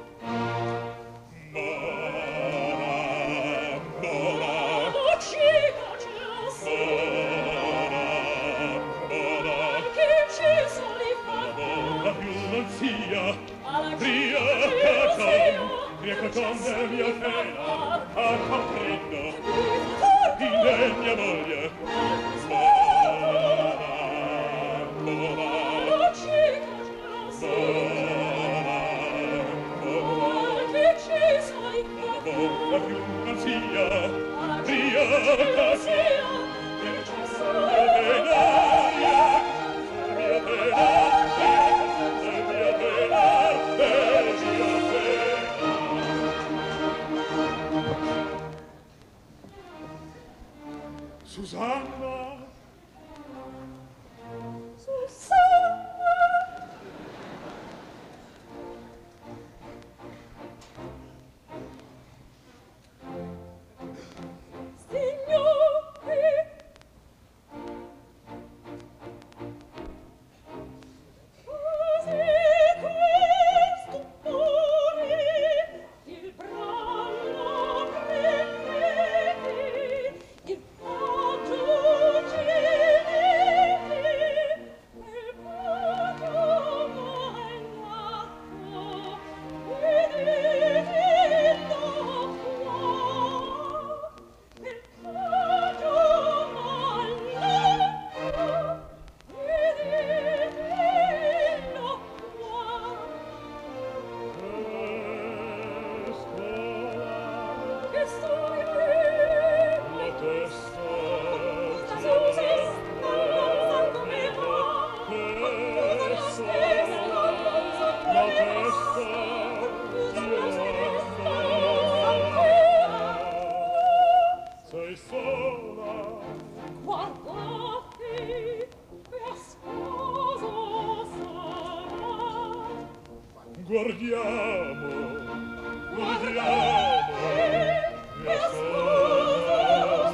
Mora, mora, Uccida Gesù. mora, mora. Che ci soli fa? La più non sia Alla Riecco mia pena a comprendo Di indegna moglie mora, Uccida Gesù. Che ci soli fa? la più non sia Alla riecco sia. Susanna! Susanna. Guardiamo, guardiamo, e sposa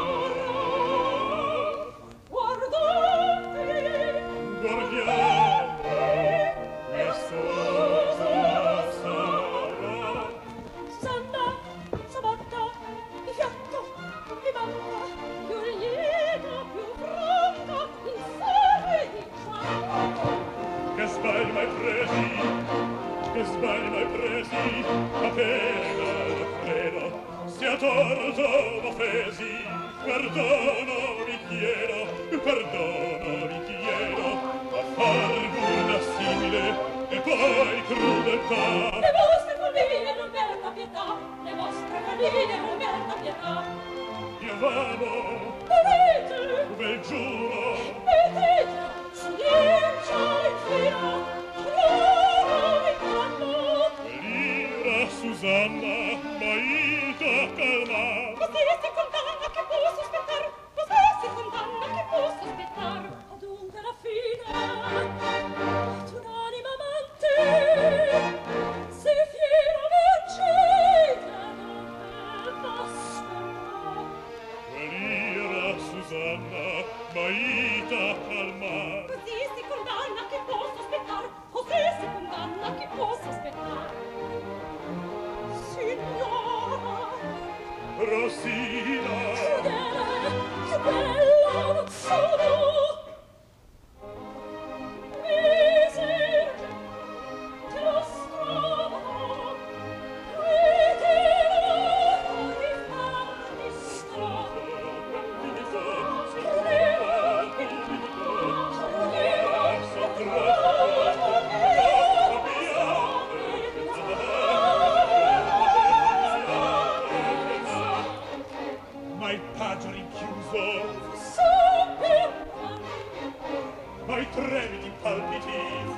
guardate, guardiamo, e sposa sarà. Susanna, Sabatta, di fiatto, di banda, più lieta, più franca, in serve di ciao. Che sbagli mai presi, a pena, a pena, sia torto m'offesi, perdono vi chiedo, a far burla simile, e poi crudeltà. Le vostre follie non merita pietà, le vostre follie non merita pietà. Io vamo, Vedete, ve giuro, vedete, su dircia in fila, loro mi fanno. l'ira Susanna, maita calma. Così si condanna che posso aspettar, così si condanna che posso aspettar. Adunque la fine d'un'anima amante, se fiera vergine non basta. L'ira Susanna, maita calma. Così si condanna che posso aspettar, così si condanna che posso aspettar. Signora, Rosina, crudele, più bella non sono. Misere, te lo stravano, credere di farmi strano. ma il paggio rinchiuso, ma i tremiti palpiti,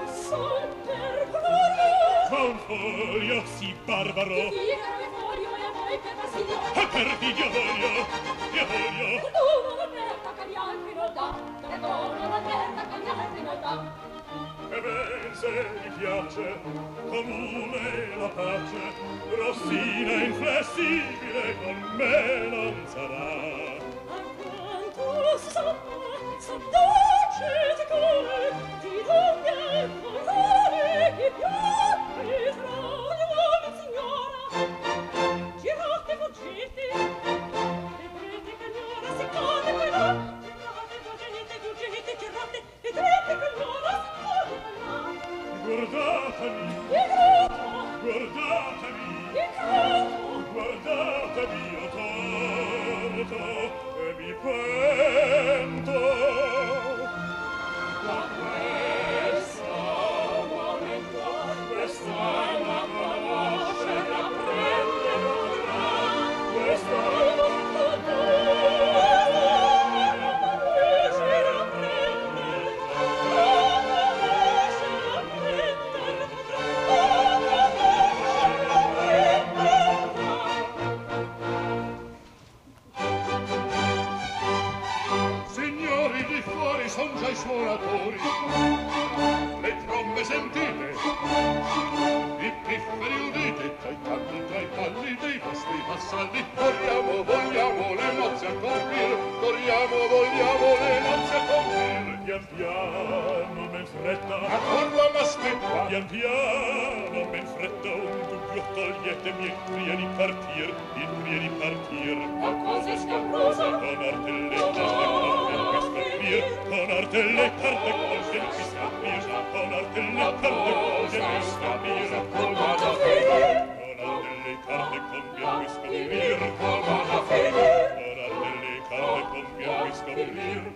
ma un foglio sì barbaro, e perfidio voglio, e ben se mi piace, comune la pace, Rossina inflessibile con me non sarà. Girate, fuggite, vedrete che l'ora si cade quella. Girate, fuggite, girate, vedrete che l'ora si cade quella. Guardatemi, ho torto e mi pento. Ma quest'alma conosce e apprende vorrà, quest'alma signori di fuori son già i suonatori, le trombe sentite, i pifferi udite, tra i balli dei vostri vassalli. Vogliamo le nozze a compir, vogliamo le nozze a compir. Pian piano, men fretta, a corlo m'aspetta, pian piano, men fretta, un dubbio toglietemi il pria di partir, Ma così scabrosa, con arte le carte scappir, con arte le carte scappir, con arte le carte scappir, con la fede, con arte le carte conviene scappir, con la fede. con arte le carte conviene scappir.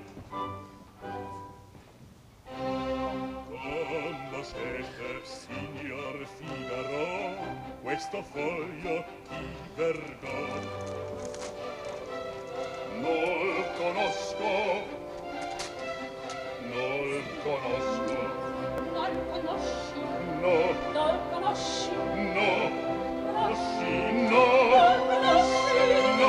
Conoscete, signor Figaro, questo foglio ti vergò. Non conosco, Non conosci, no, non conosci, no, conosci, no, non conosci.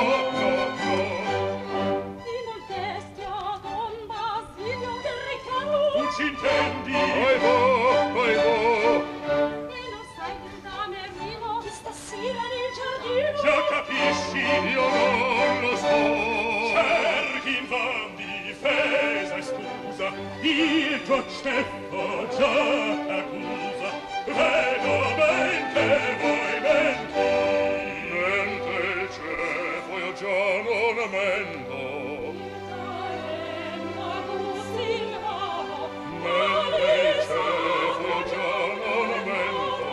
no. Di Moldestia, Don Basilio del Ricaro, Tu ci intendi? e non Sceffo già accusa, vedo ben che voi menti. Mente Sceffo, io già non mento. Mente Sceffo, io già non mento.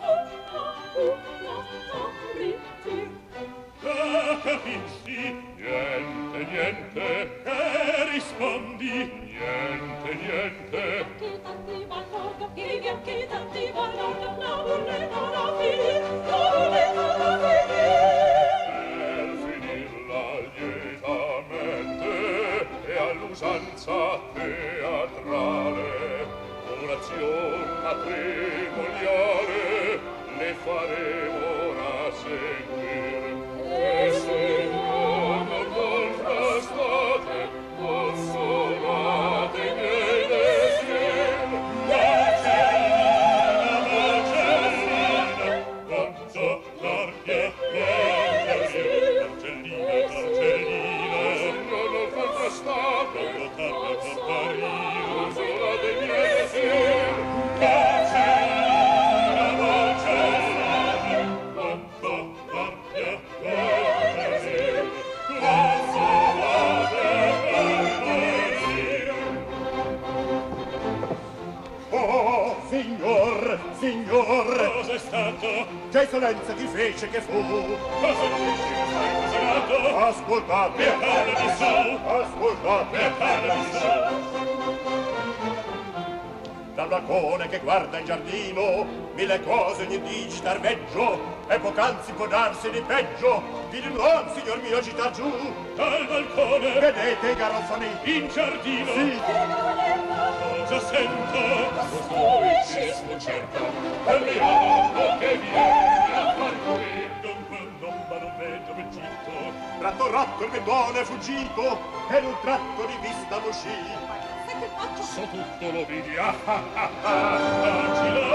Capisci? Niente, niente. E rispondi? Niente, niente. Che tanti balordo, che tanti balordo, la voleta la finir, la voleta la finir. Per finirla lietamente e all'usanza teatrale, un'azione matrimoniale le faremo ora seguir. E se non contrastate, consolate i miei desir. Marcellina, Marcellina, quanto l'archia, Marcellina, Marcellina, se non contrastate, consolate i miei desir. Marcellina, Marcellina, quanto l'archia, Oh, signor, signor! Cosa è stato? Che insolenza ti fece che fu? Cosa dici che stai coserato? Ascoltate! Mi parla di su! Ascoltate! Mi parla di su! Dal balcone che guarda in giardino, mille cose gli dici dar veggio, e poc'anzi può darsi di peggio. Vidi non, signor mio, gitar giù. Dal balcone! Vedete i garofani? In giardino! Sì. Cosa sento? Costui ci sconcerta per mio mondo che viene a far qui. Non vedo Egitto. Tratto ratto il pendone è fuggito, e in un tratto di vista l'uscì. So tutto lo vidi. Ah ah ah ah.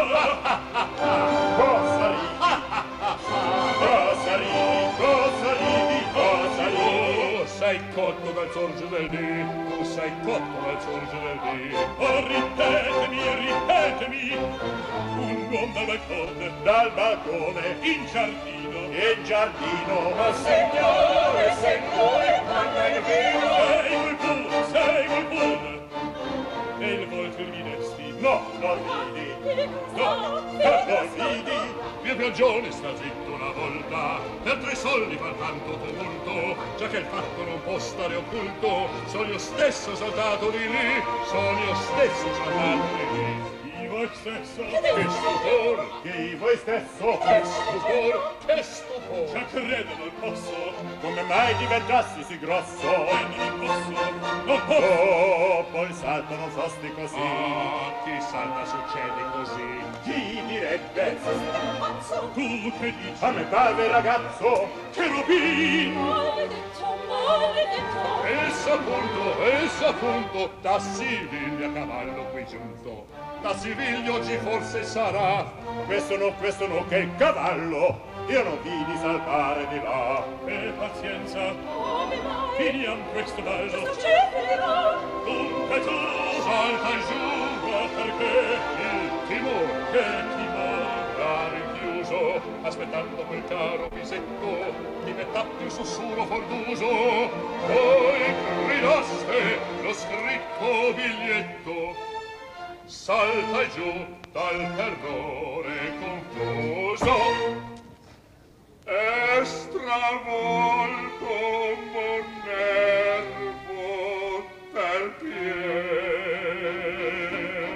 Cosa ridi? Cosa ridi? Cosa ridi? Cosa ridi? Tu sei cotto dal sorge del dì. Tu sei cotto dal sorge del dì. Oh, ripetemi. Un uomo dal balcone. Dal balcone In giardino. in giardino. Ma signore, se noi parla il vino. Sei qualcuno. E il volto il videsti. No, non ridi. Non ridi. Mio piagione sta zitto una volta, per 3 soldi fa tanto tumulto, già che il fatto non può stare occulto, sono io stesso saltato di lì, sono io stesso saltato di lì. Di voi stesso? Che stupor! Chi voi stesso? Che stupor! Che stupor! Già credo non posso, Come mai diventassi sì grosso? non posso. Oh, poi salto non fosti così. Ah, chi salta succede così. Chi direbbe? Tu che dici? A me pare ragazzo. Cherubin! Maledetto, maledetto. E il sapunto, da Siviglia a cavallo qui giunto. Da Siviglia oggi forse sarà. Questo no, che il cavallo. Io non vidi saltare di là. E pazienza, Come mai? finiam questo ballo. Succederà. Dunque tu, salta giù, ma perché il timore, che timore, da rinchiuso, aspettando quel caro pisetto, ti mettatti un sussurro forduso, poi gridaste lo scritto biglietto, salta giù dal terrore confuso. È stravolto mon nervo del piede.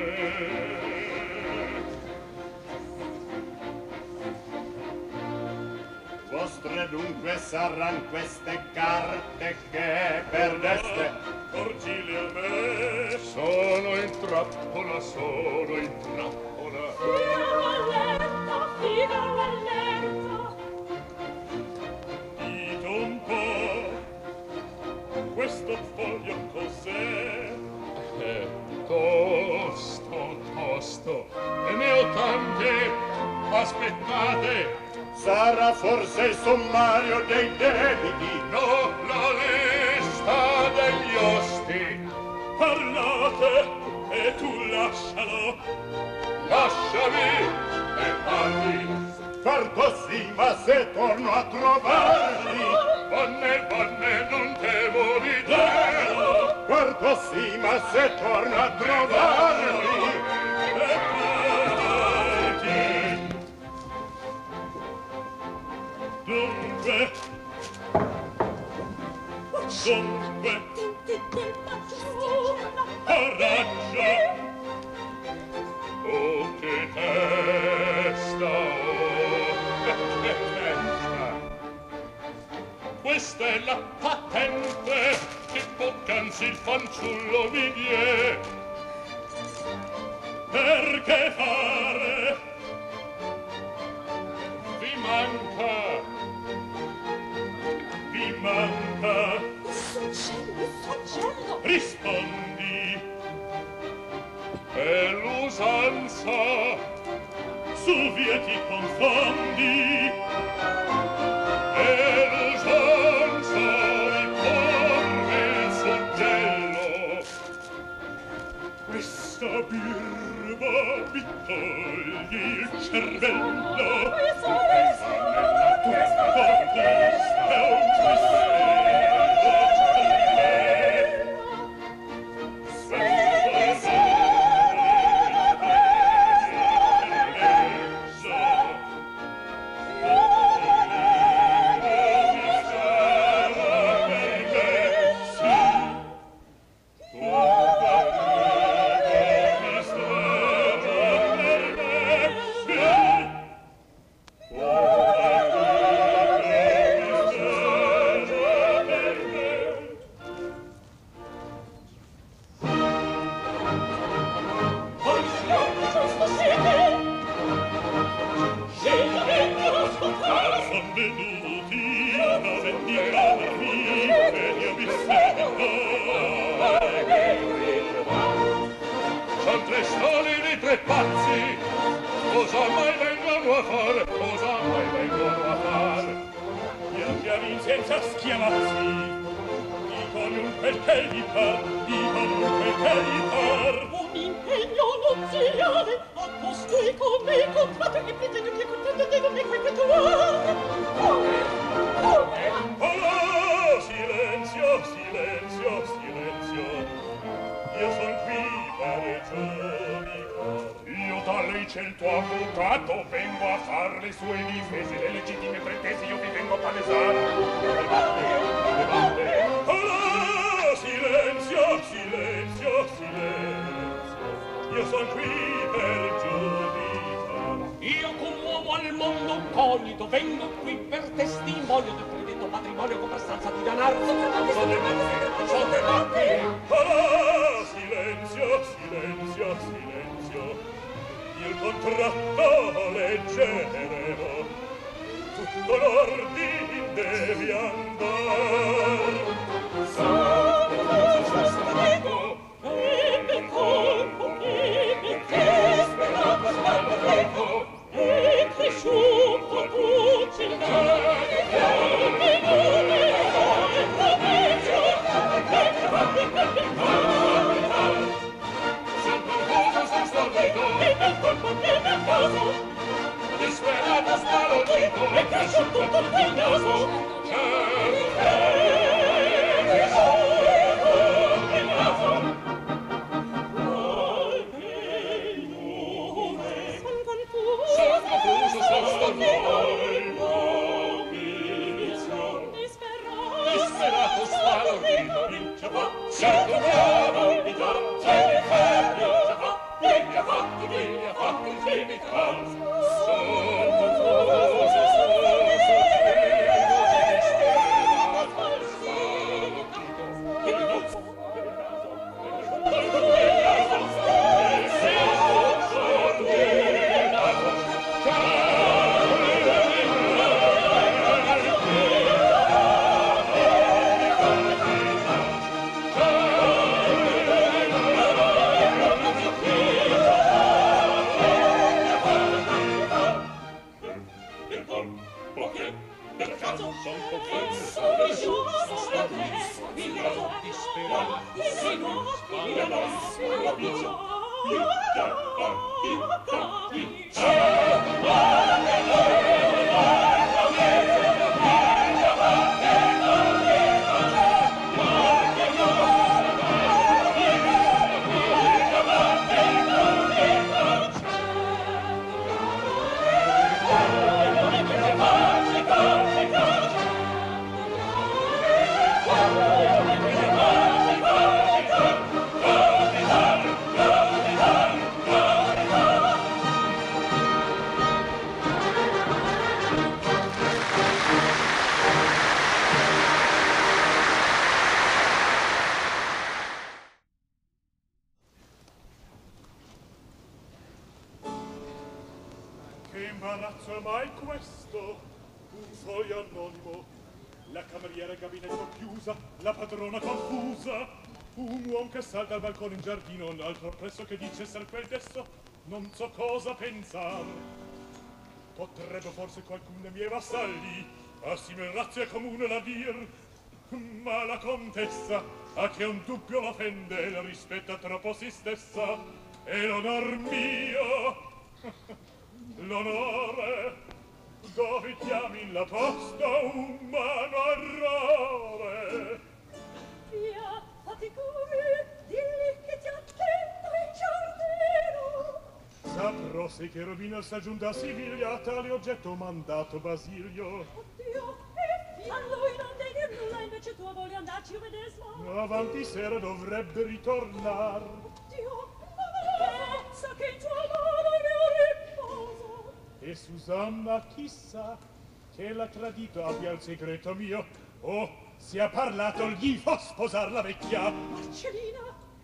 Vostre dunque saran queste carte che perdeste. Porgili a me. Sono in trappola, sono in trappola. Figa all'erta. Dite un po', questo foglio cos'è? Tosto, e ne ho tante, aspettate. Sarà forse il sommario dei debiti. No, la lista degli osti. Parlate, E tu lascialo. Lasciami e parli. Certo sì, ma se torno a trovarli. Vanne, non temo di te. Certo sì, ma se torno a trovarli. E parti. Dunque, coraggio. Oh, che testa, oh, che testa. Questa è la patente che poc'anzi il fanciullo mi die. Perché fare? Vi manca. Vi manca. Il suggello. Rispondi. È l'usanza. Su via ti confondi. È l'usanza di pormi il suggello. Questa birba mi togli il cervello. Tutto questo è un mistero. Son tre stolidi, tre pazzi. Cosa mai vengono a fare? Cosa mai vengono a fare? Gli chiami senza schiamazzi. Dicono un perché gli par. Dicono un perché gli par. Un impegno nuziale a costui come contratto e pretendo che contento devo me quel che tu vuoi. Come? Oh, silenzio, silenzio, silenzio. Io son qui per giudicare. Io da lei c'è il tuo avvocato, vengo a far le sue difese, le legittime pretese io vi vengo a palesare. Oh, silenzio, silenzio, silenzio. Io son qui per giudicare. Io come uomo al mondo cognito vengo qui per testimonio del predetto matrimonio con prestanza di denaro. Sono fermati. Oh, silenzio, silenzio, silenzio. Il contratto leggeremo. Tutto l'ordine devi andar. Sono e per colpo e perché sperato spaventato è cresciuto cucinato e non è promesso Son confuso, son stordito. e nel colpo e nel caso Disperato, sbalordito. è cresciuto tutto il naso Son confuso, son stordito. Disperato, sbalordito. Certo bravo, mi dà, c'è l'inferno. Chi mi ha fatto il criminal? Son confuso, son stordito. Disperato, Che imbarazzo è mai questo? Un foglio anonimo, la cameriera gabinetto chiusa, la padrona confusa, un uom che salta al balcone in giardino, un altro appresso che dice esser quel desso, non so cosa pensar. Potrebbe forse qualcun dei miei vassalli a simil razia comune la dir, ma la contessa, a che un dubbio la fende, la rispetta troppo si stessa, e l'onor mio... L'onore, dove chiami la posta umano errore? Via, fatti curi, digli che ti attendo in giardino. Saprò se che rovina s'aggiunta a Siviglia a tale oggetto mandato Basilio. Oddio, e a lui non devi dir nulla, invece tu voglio andarci io medesima. Avanti sera dovrebbe ritornar. Oddio, pensa che in tua mano il mio riposo. E Susanna chissà che l'ha tradito abbia il segreto mio. Oh, si è parlato, gli fa sposar la vecchia. Marcellina.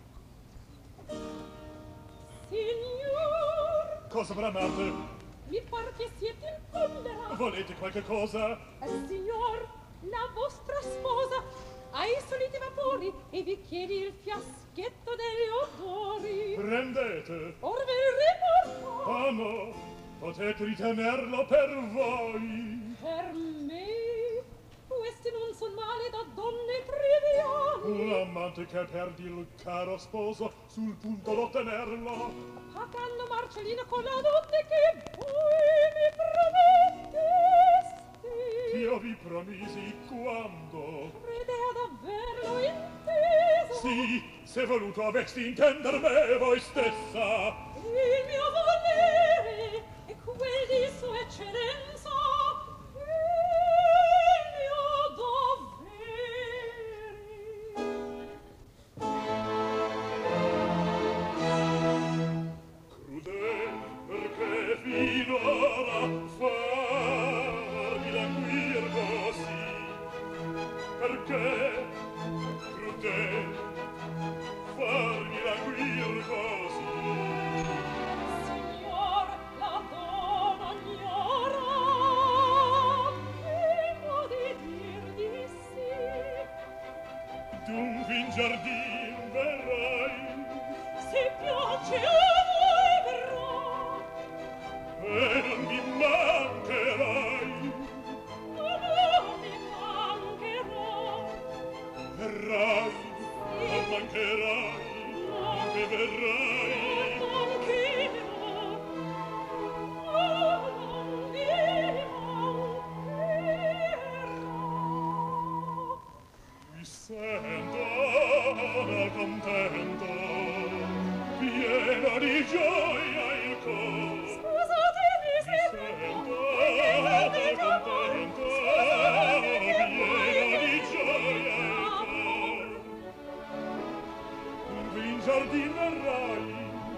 Signor, Cosa bramate? mi par che siete in collera. Volete qualche cosa? Signor, la vostra sposa ha i soliti vapori e vi chiedi il fiaschetto degli odori. Prendete. Or vi riporto. Ah no, potete ritenerlo per voi. Per me questi non son male da donne triviali. Un amante che perdi il caro sposo sul punto d'ottenerlo. Pagando Marcellino con la dote che voi mi promettesti. Io vi promisi quando? Credea d'averlo inteso. Sì, se voluto avesti intender me voi stessa. Il mio volere è quel di sua eccellenza. Il mio dovere. Crudel, perché finora farmi languir così? Perché, crudel, farmi languir così? Signor, la donna ignora. Prego di dir di sì. Dunque in giardin verrai Se piace a voi verrò. e non mi mancherai. Non mi mancherò. Verrai, non mancherai, che verrai. Non mancherò. Non mi mancherò. Mi sento contento, pieno di gioia il cor. Scusatemi Mi se sento contento, contento, pieno di gioia il cor. In giardin verrai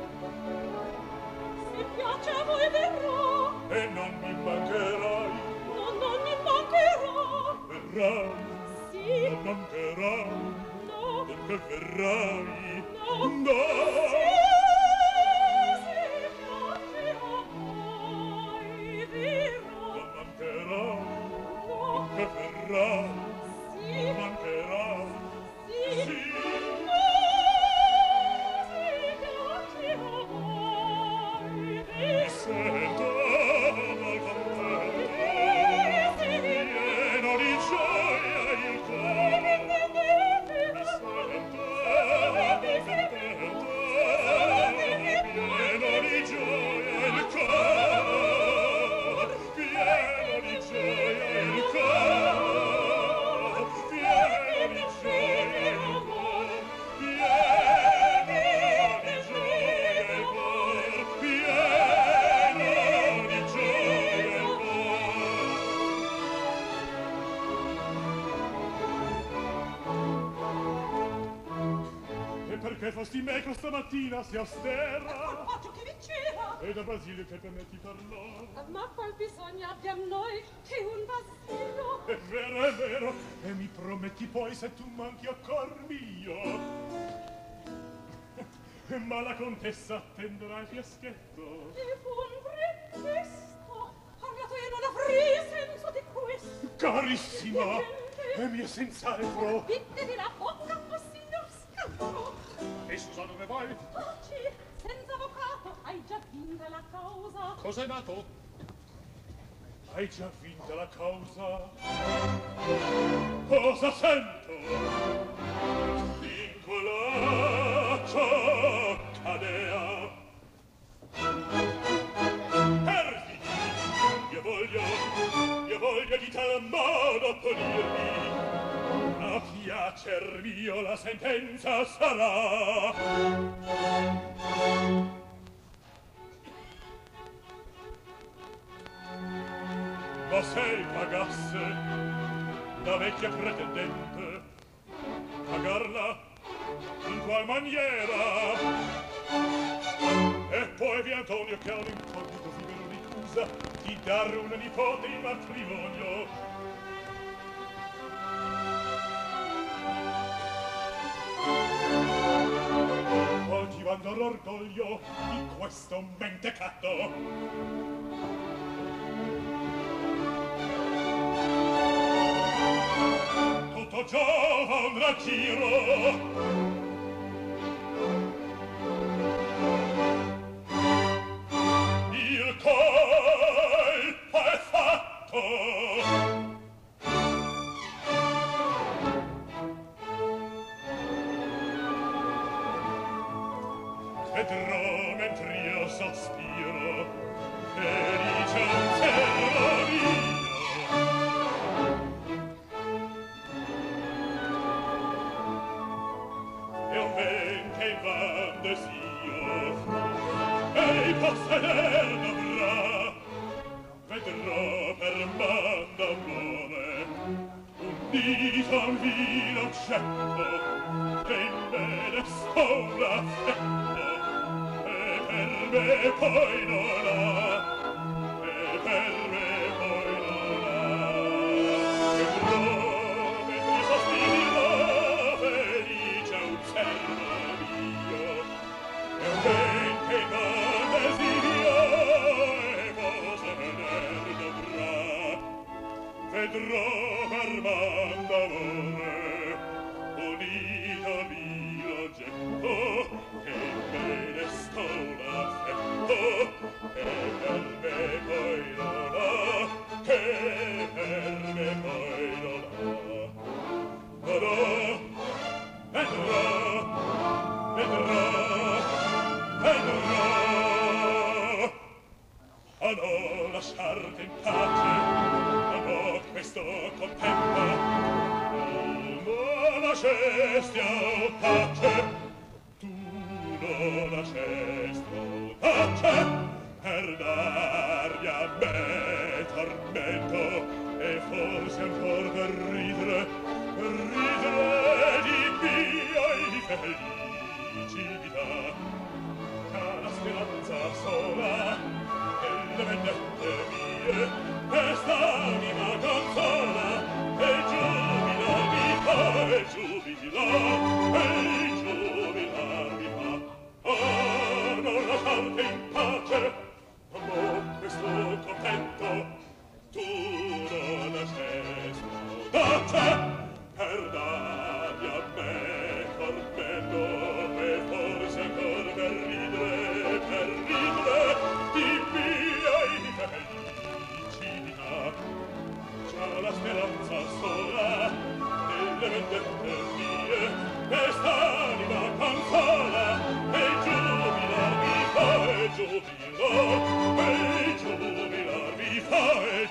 se piace a voi verrò. e non mi mancherai. Non mi mancherò. Verrai, Sì, non mancherai, no, dunque verrai. no. No! Se piace a voi verrò. Non mancherai, No, che verrai, sì, mancherai. sì. Sì, Se piace a voi mi verrò. sento contento, pieno di gioia il cor. Mi sento contento, pieno fosti meco stamattina si austera. Faccio che diceva. E da Basilio che per me ti parlò. Ma qual bisogno abbiam noi che un Basilio? È vero, e mi prometti poi se tu manchi a cor mio. Ma la contessa attenderà il fiaschetto. E fu un pretesto. Parlato io non avrei senso di questo. Carissima, e mi è senz'altro. Vittevi la bocca, o signor scandalo. E Susa dove vai? Taci, senza avvocato, hai già vinta la causa. Cos'è nato? Hai già vinta la causa? Cosa sento? Vincolaccio cadea. Perfidi, io voglio di tal modo punirmi. A piacer mio la sentenza sarà. Ma se pagasse la vecchia pretendente, pagarla in qual maniera? E poi vi Antonio che all'incognito figaro ricusa di dare una nipote in matrimonio. Coltivando l'orgoglio di questo mentecato. Tutto ciò andrà a giro. Il colpo è fatto. Vedrò mentr'io sospiro, felice un servo mio. E un ben che in van desio, ei posseder dovrà, vedrò per man d'amore un dito, un vino, un ceppo, che in me destò l'affetto. Per me poi non ha, e per me poi non ha. Che prome mi sospiro, felice un servo mio, e un ben che non desidio, e cosa veder dovrà. Vedrò per man d'amore, unito mio getto, che me ne sto l'affetto, e per me poi non ha, che per me poi non ha. Vedrò, vedrò, vedrò. A non lasciarti in pace, a no questo contento. Tu non lasciesti audace, tu non lasciesti audace, per dargli a me tormento, e forse ancor per ridere di mia infelicità. C'ha la speranza sola, le vendette mie, quest'anima consola, e giubila mi fa, e giubila mi fa. Oh, non lasciarte in pace, amo questo contento, tu non lasciesti audace, per dargli a me tormento, e forse ancor per ridere di mia infelicità. C'ha la speranza sola nelle vendette mie, quest'anima consola, e giubilar mi fa, e giubilar mi fa, e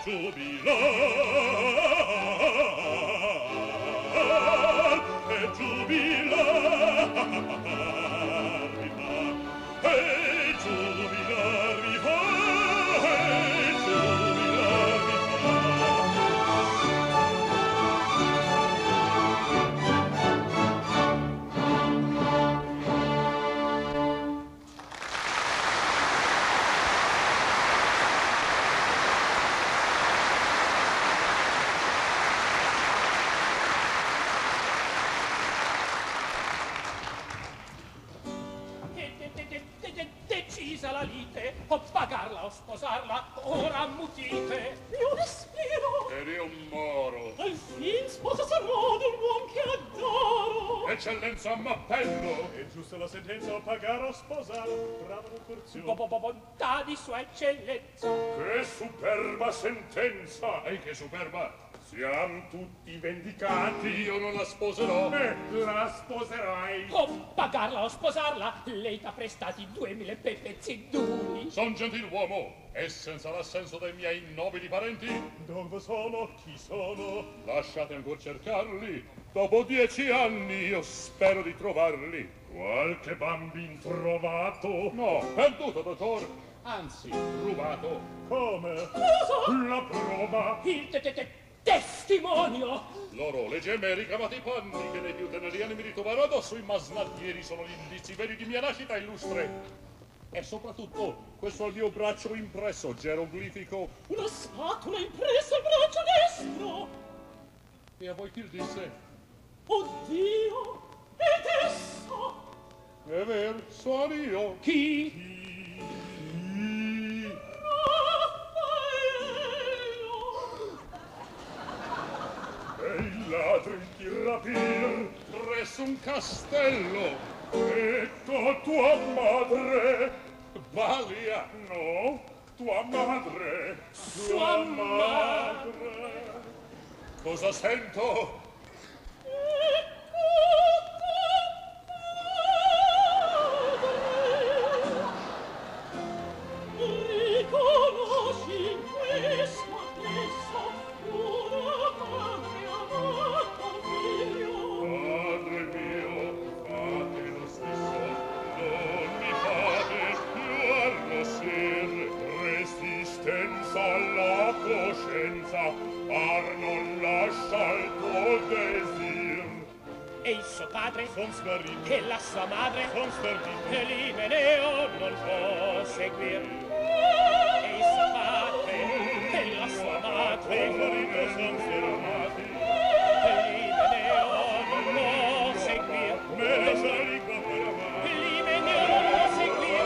giubilar mi fa, e giubilar mi fa, e giubilar mi fa. decisa la lite, o pagarla o sposarla, ora ammutite. Io respiro. Eri un moro. Al fin sposa sarò d'un uom che adoro. Eccellenza, m'appello. È giusta la sentenza, o pagare o sposare. Brava la porzione. Bontà di sua eccellenza. Che superba sentenza! E che superba! Siamo tutti vendicati. Io non la sposerò. La sposerai. O pagarla o sposarla, lei t'ha prestati 2000 pepezzi d'uni. Son gentiluomo e senza l'assenso dei miei nobili parenti. Dove sono? Chi sono? Lasciate ancora cercarli. Dopo 10 anni io spero di trovarli. Qualche bambin trovato? No, perduto, dottor. Anzi, rubato. Come? Cosa? La prova. Il testimonio. Loro, le gemme ricavate i panni che nei più teneri anni mi ritroverò addosso, i masnadieri sono gli indizi veri di mia nascita illustre. E soprattutto, questo al mio braccio impresso, geroglifico. Una spatola impressa al braccio destro. E a voi chi il disse? Oddio, ed esso. È vero, sono io. Chi? E il ladro ti rapir presso un castello. Ecco tua madre. Balia. No, tua madre. Sua madre. Cosa sento? Riconosci in questo adesso una madre amato figlio. Padre mio, fate lo stesso, non mi fate più arrossir. Resistenza alla coscienza, par non lascia il tuo desir. E il suo padre? Son smarrito. E la sua madre? Son stordito. E l'Imeneo non può seguir. E il suo padre? E la sua madre? Son fermati. E l'Imeneo non può seguir. Me lo sarico per amare. E l'Imeneo non può seguir.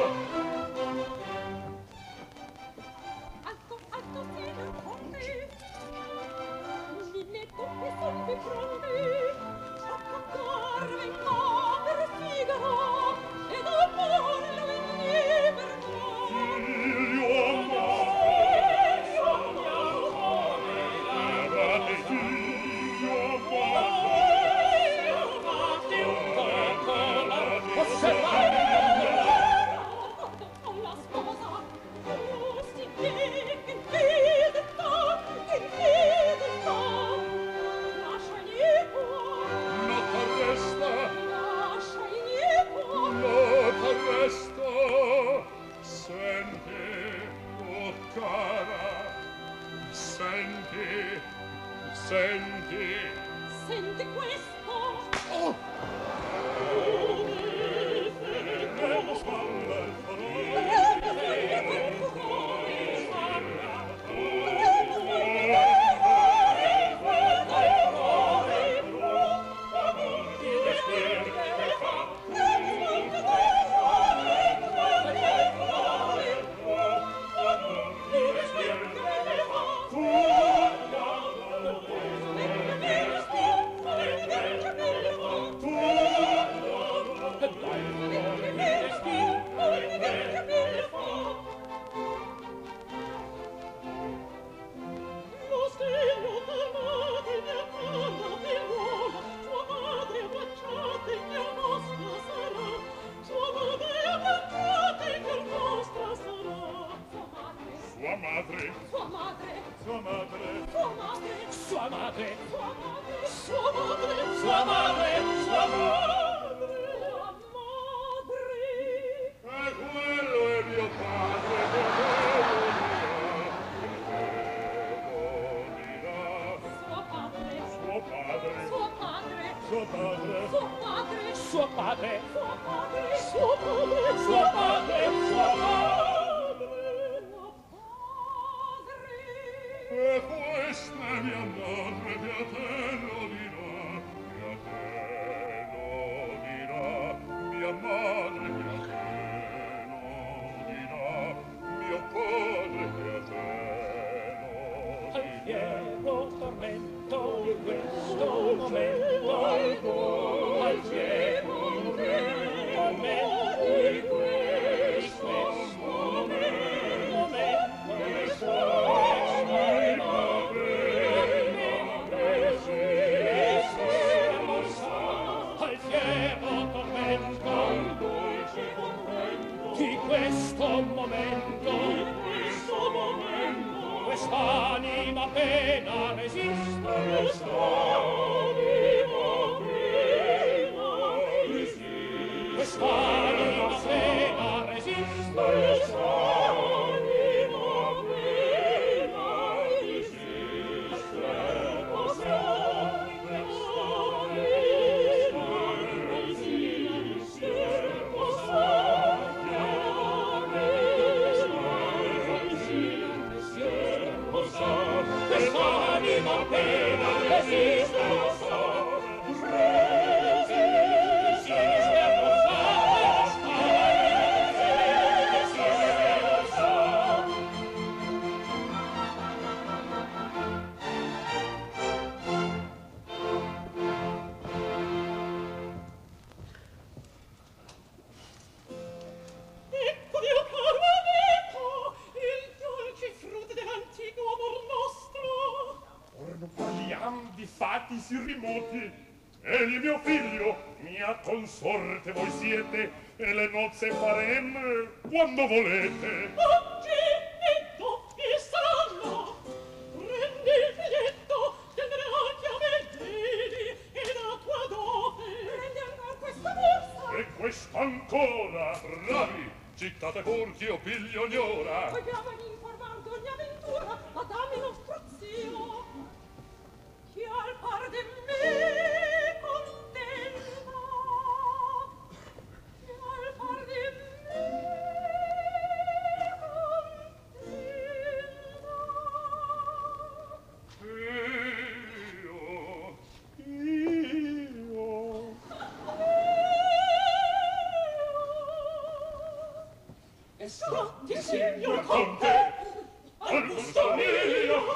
Alto, alto, signor Conte. Ninetto e son di fronte. Accattare in per Figaro ed amorlo in libertà. Figlio Figlio amore, levate figlio Fate un poco osservare. con la sposa. Oh, si che fedeltà, che fedeltà. Lascia nieto, non t'arresta, lascia nieto. non t'arresta. Senti, oh cara, senti, senti. Senti questo. Oh! Come Spalla il Sua madre, Sua madre, sua madre, sua madre, Sua madre. sua madre, sua madre, Sua madre. Sua madre. sua madre. e quello è mio padre, che te lo dirà. Suo padre, Suo padre, suo padre, suo padre, suo padre, Suo padre. suo padre, suo padre, Suo padre. Suo padre. e questa è mia madre, che a te lo dirà, che a te lo questo momento, quest'anima appena resiste, quest'anima appena resiste, Egli mio figlio, mia consorte voi siete, e le nozze farem quando volete. Oggi e doppie saranno. Prendi il biglietto, tienere la chiave, vedi, e la tua dote. Prendi ancora questa borsa. E quest'ancora, bravi, cittate pur ch'io piglio ognora. Vogliamo informar d'ogni avventura, ma dammi uno struzio. Chi al par de me contenta, chi al par de me contenta. Io. E sotti, Signor Conte, al gusto mio.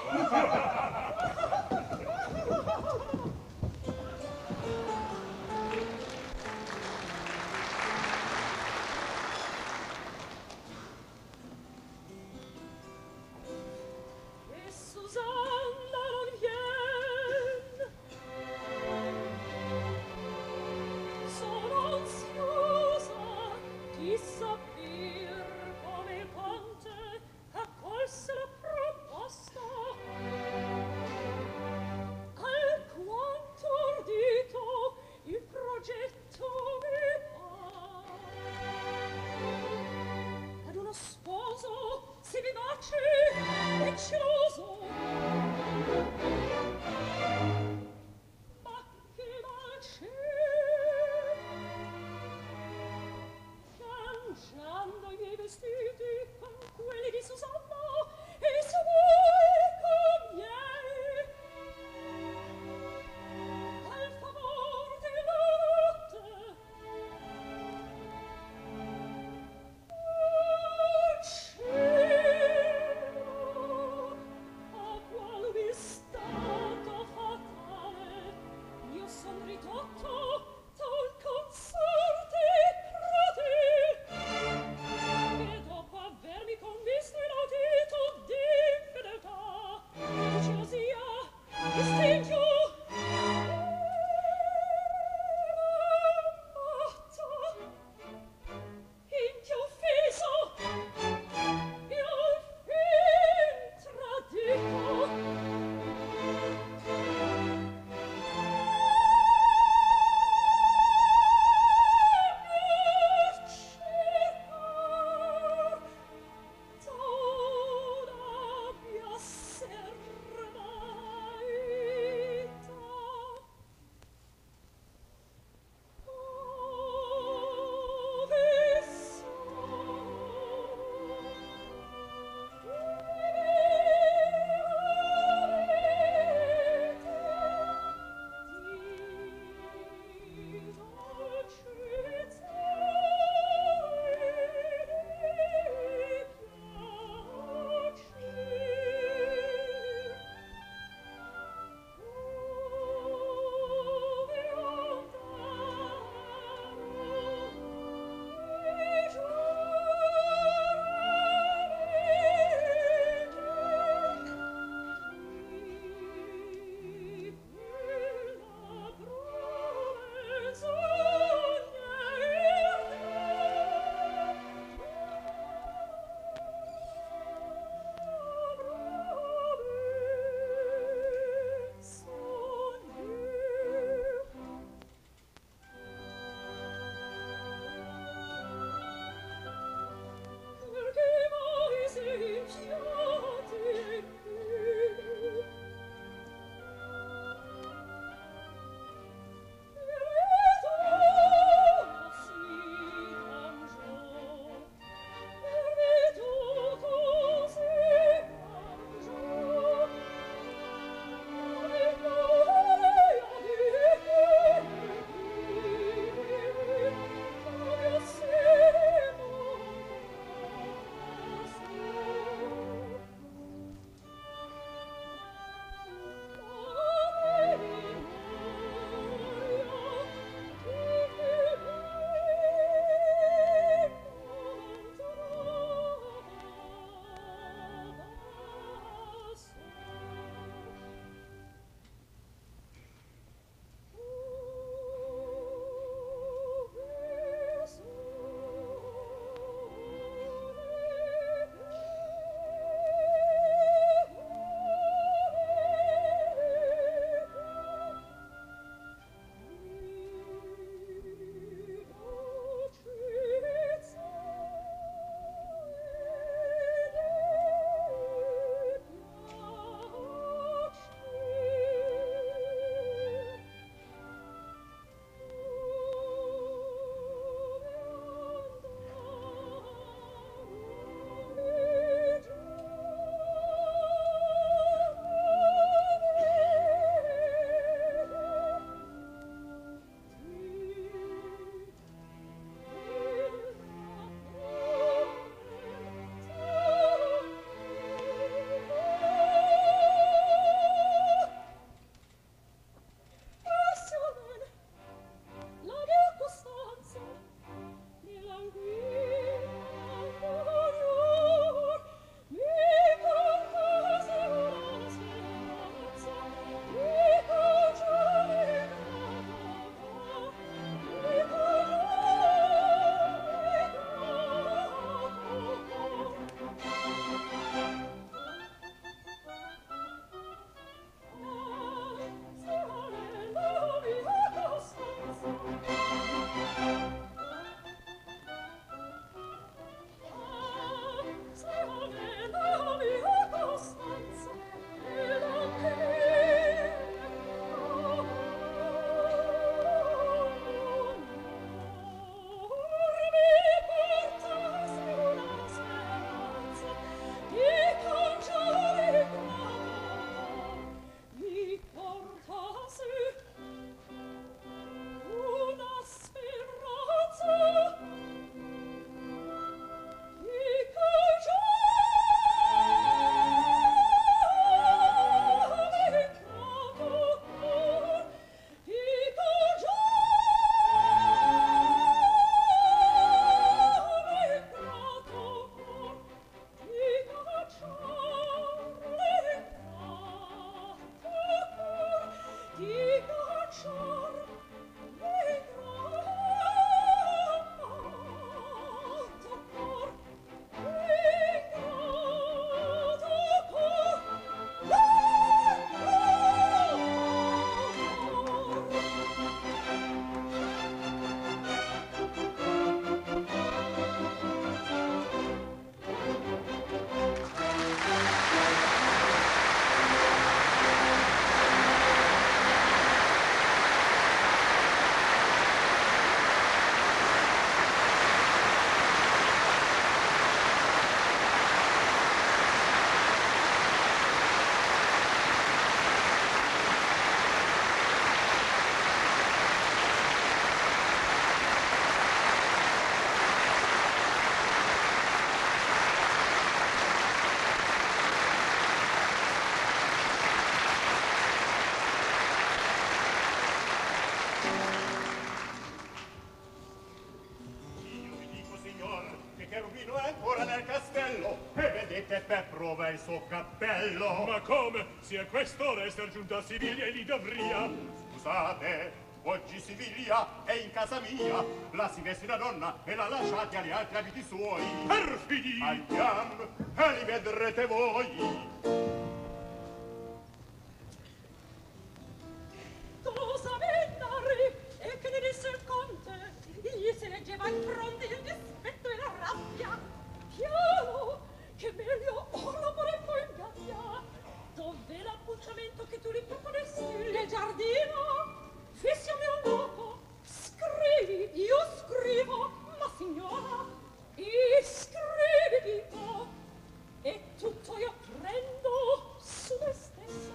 E Susanna non vien. Sono ansiosa di sapere come il conte accolse la proposta. Alquanto ardito il progetto mi par. Ad uno sposo si vivace e celoso, ma che dolce, cangiando i miei vestiti con quelli di Susanna e i suoi con miei, al favor della notte. Oh cielo, il suo cappello. Ma come? Si è quest'ora essere giunta a Siviglia e lì d'Avria. Scusate, oggi Siviglia è in casa mia. La si veste una donna e la lasciate agli altri abiti suoi. Perfidi! Andiamo e li vedrete voi. Cosa vennari? E che ne disse il conte? Gli si leggeva in fronte il dispetto e la rabbia. Piano, che meglio ora lo vorremmo in gabbia. Dov'è l'appucciamento che tu li proponesti? Nel giardino? Fissiami un loco. Scrivi, io scrivo. Ma signora, iscrivi, dico. E tutto io prendo su me stessa.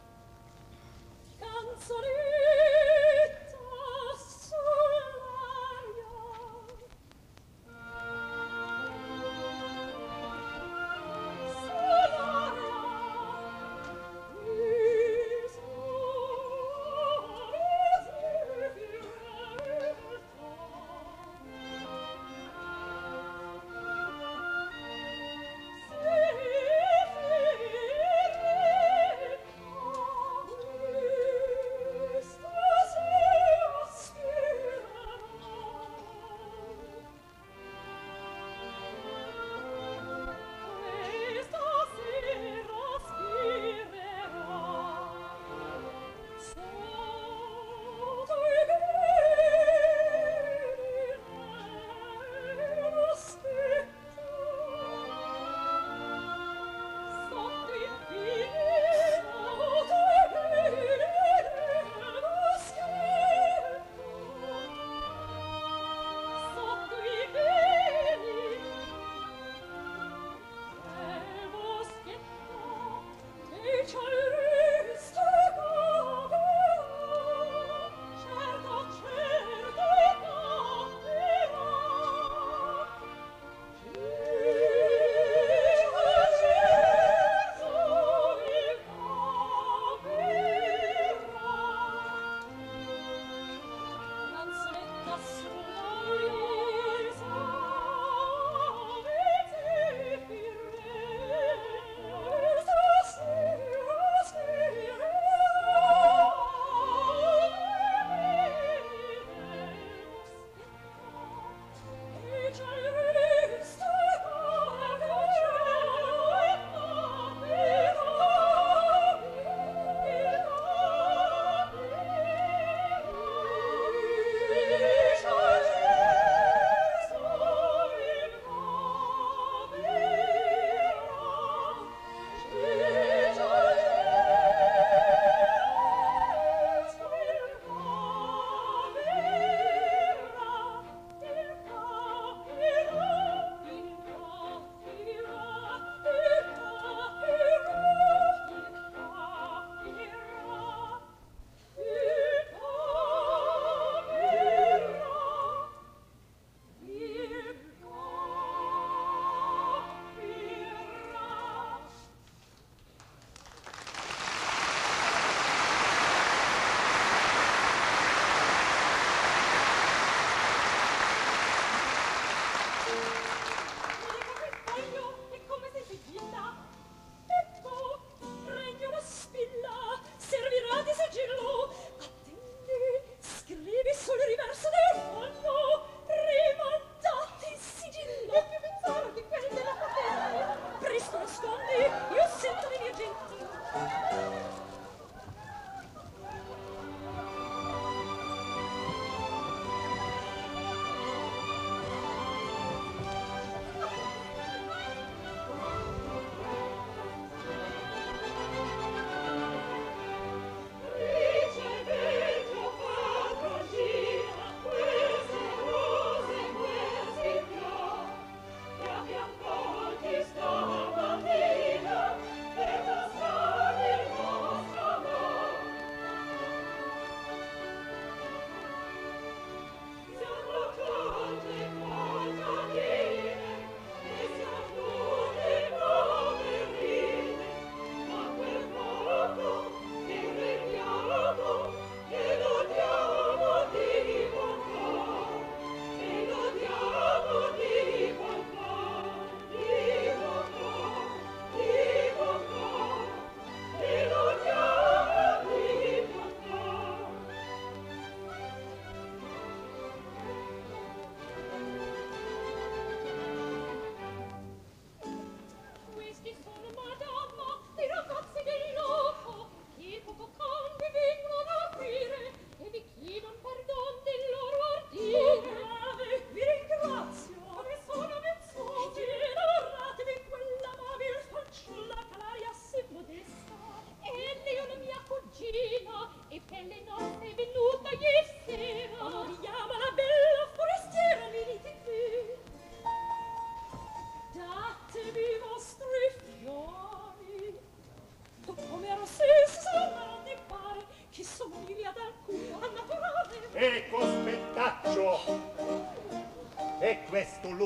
Canzonetta sulla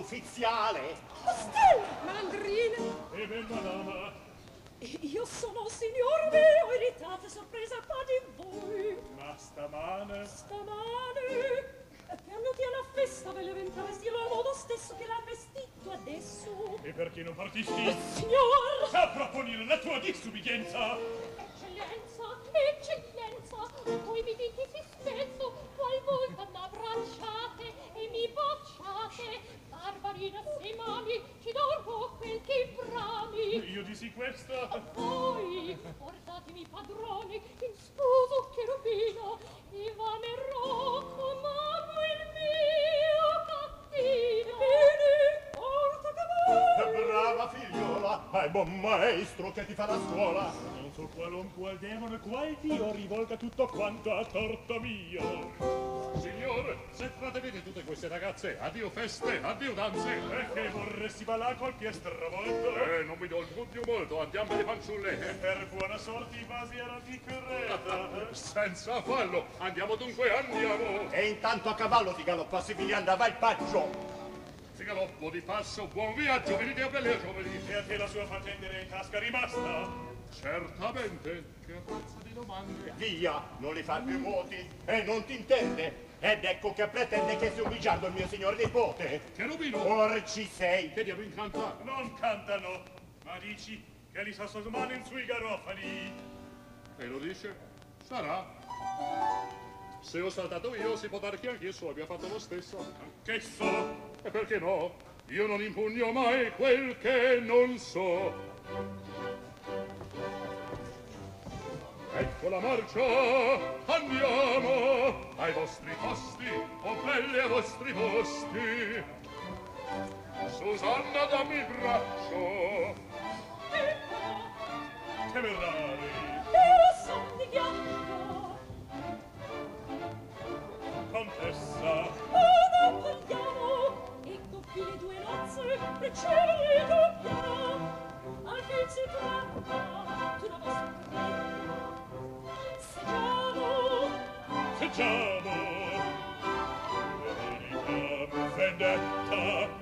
ufficiale. Stella! Malandrina! E ben madama. Io sono un signor mio, irritate, sorpresa qua di voi. Ma stamane? Stamane, venuti alla festa, ve le venta vestirlo al modo stesso che l'ha vestito adesso. E perché non partisti? Signor! Saprà punire la tua disubbidienza! Eccellenza, voi mi dite si spesso, qualvolta m'abbracciate e mi baciate. Barbarina, se mami, ci darò quel che brami. Io dissi questo? Voi, portatemi padroni, in sposo cherubino, e vanerò comando il mio cattino. Bene, porta che voi. Brava figliola, hai buon maestro che ti fa la scuola. Non so qualunque demone, qual dio rivolga tutto quanto a torto mio. Signor, se vede tutte queste ragazze, addio feste, addio danze. E che vorresti ballare col piede stravolto? Non mi do il dubbio molto, andiamo alle fanciulle. E per buona sorte i vasi erano di carreta. Senza fallo, andiamo dunque, andiamo. E intanto a cavallo ti galoppa Sibilianda, vai il paggio. Si galoppo di passo, buon viaggio, venite a belle giovani. E a te la sua patente in tasca rimasta? Certamente, che abbozza di domande. Via, non li fa più moti e non ti intende. Ed ecco che pretende che sia un bugiardo il mio signor nipote. Cherubino, Or ci sei. che diavolo incanta? Non cantano, ma dici che li sa sosmane sui garofani. E lo dice? Sarà. Se ho saltato io, si può dare che anch'io abbia fatto lo stesso. Che so? E perché no? Io non impugno mai quel che non so. Ecco la marcia, andiamo ai vostri posti, o belle ai vostri posti. Susanna, dammi il braccio. Temerari. Io son di ghiaccio. Contessa. Non parliamo, ecco qui le due nozze, e ce le dobbiamo. Al fin si tratta d'una vostra vendetta. Seggiamo, Seggiamo. Vendetta.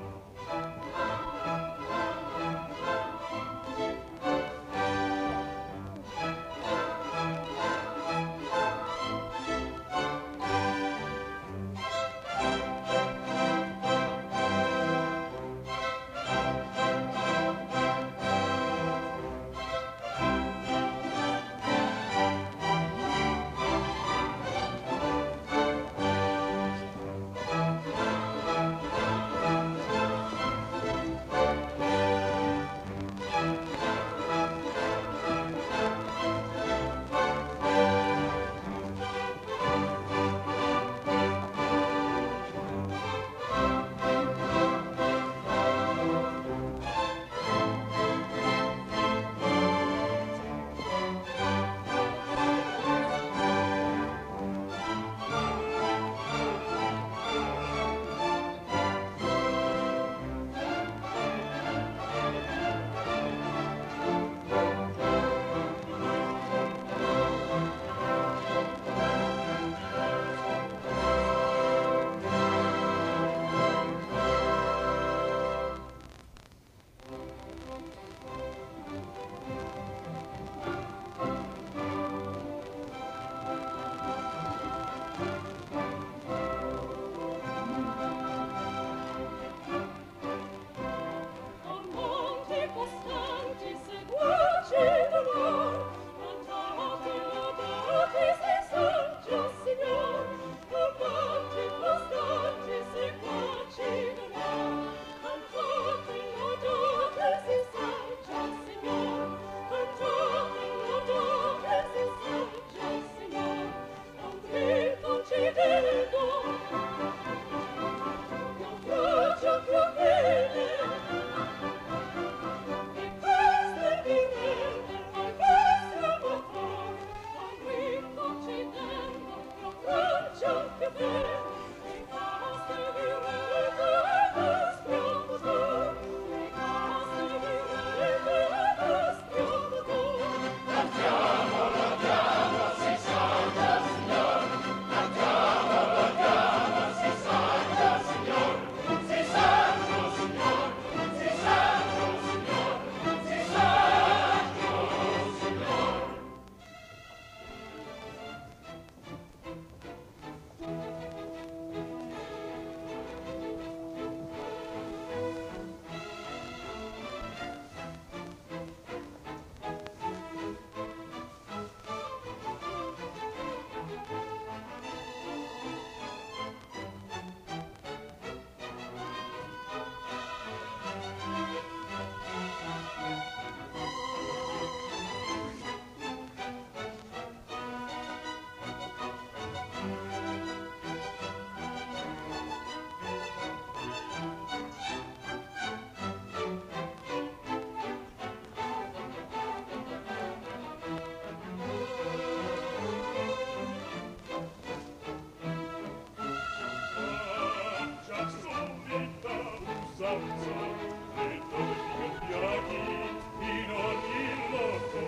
e dove fiocchi in ogni loco.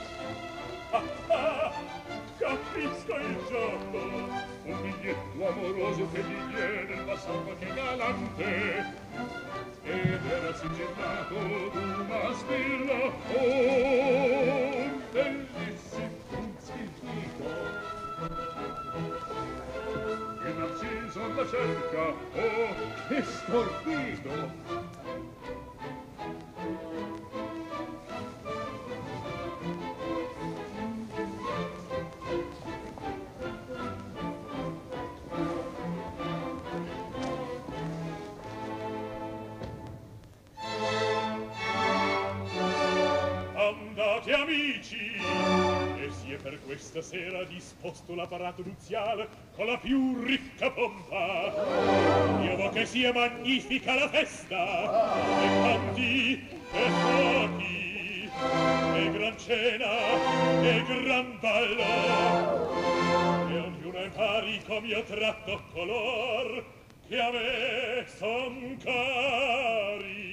Capisco il gioco, un biglietto amoroso che gli viene il passato che galante, ed era sigillato d'una spilla, oh, bellissimo principito. Il narciso la cerca, oh, che stordito! Andate amici, e si è per questa sera disposto l'apparato nuziale con la più ricca pompa. Io vo che sia magnifica la festa, e canti, e fuochi, e gran cena, e gran ballo, e ognuno impari come ho tratto color che a me son cari.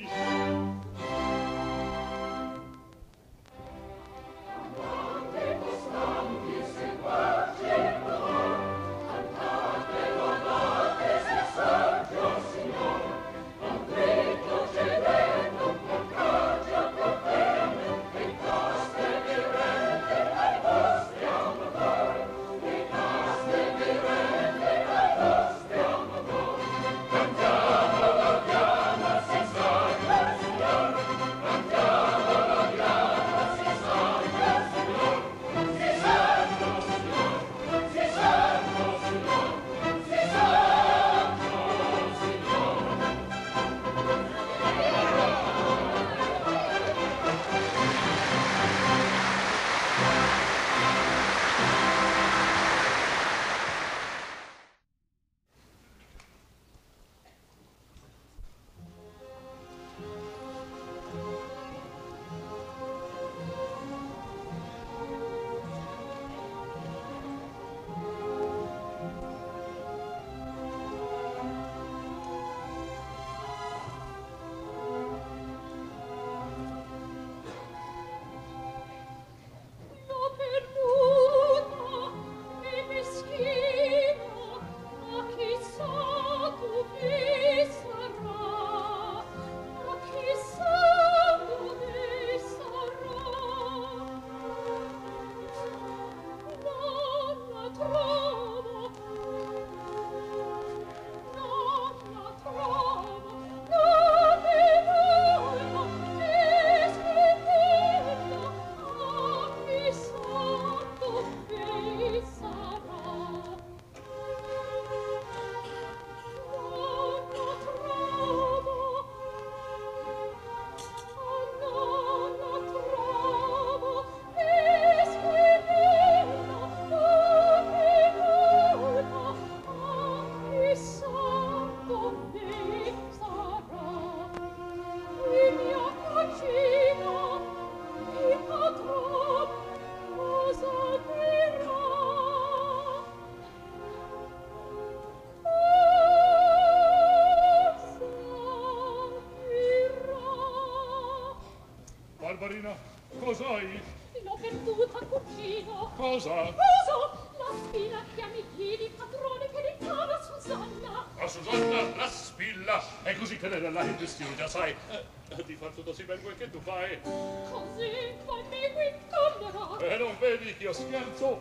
Barbarina, cos'hai? L'ho perduta, cugino. Cosa? Cosa? La spilla che a miei piedi, padrone, che ricava Susanna. La Susanna, la spilla! È così che nella in destino, già sai. Di far tutto sì ben quel che tu fai. Così, fammi quintondera. E non vedi che io scherzo?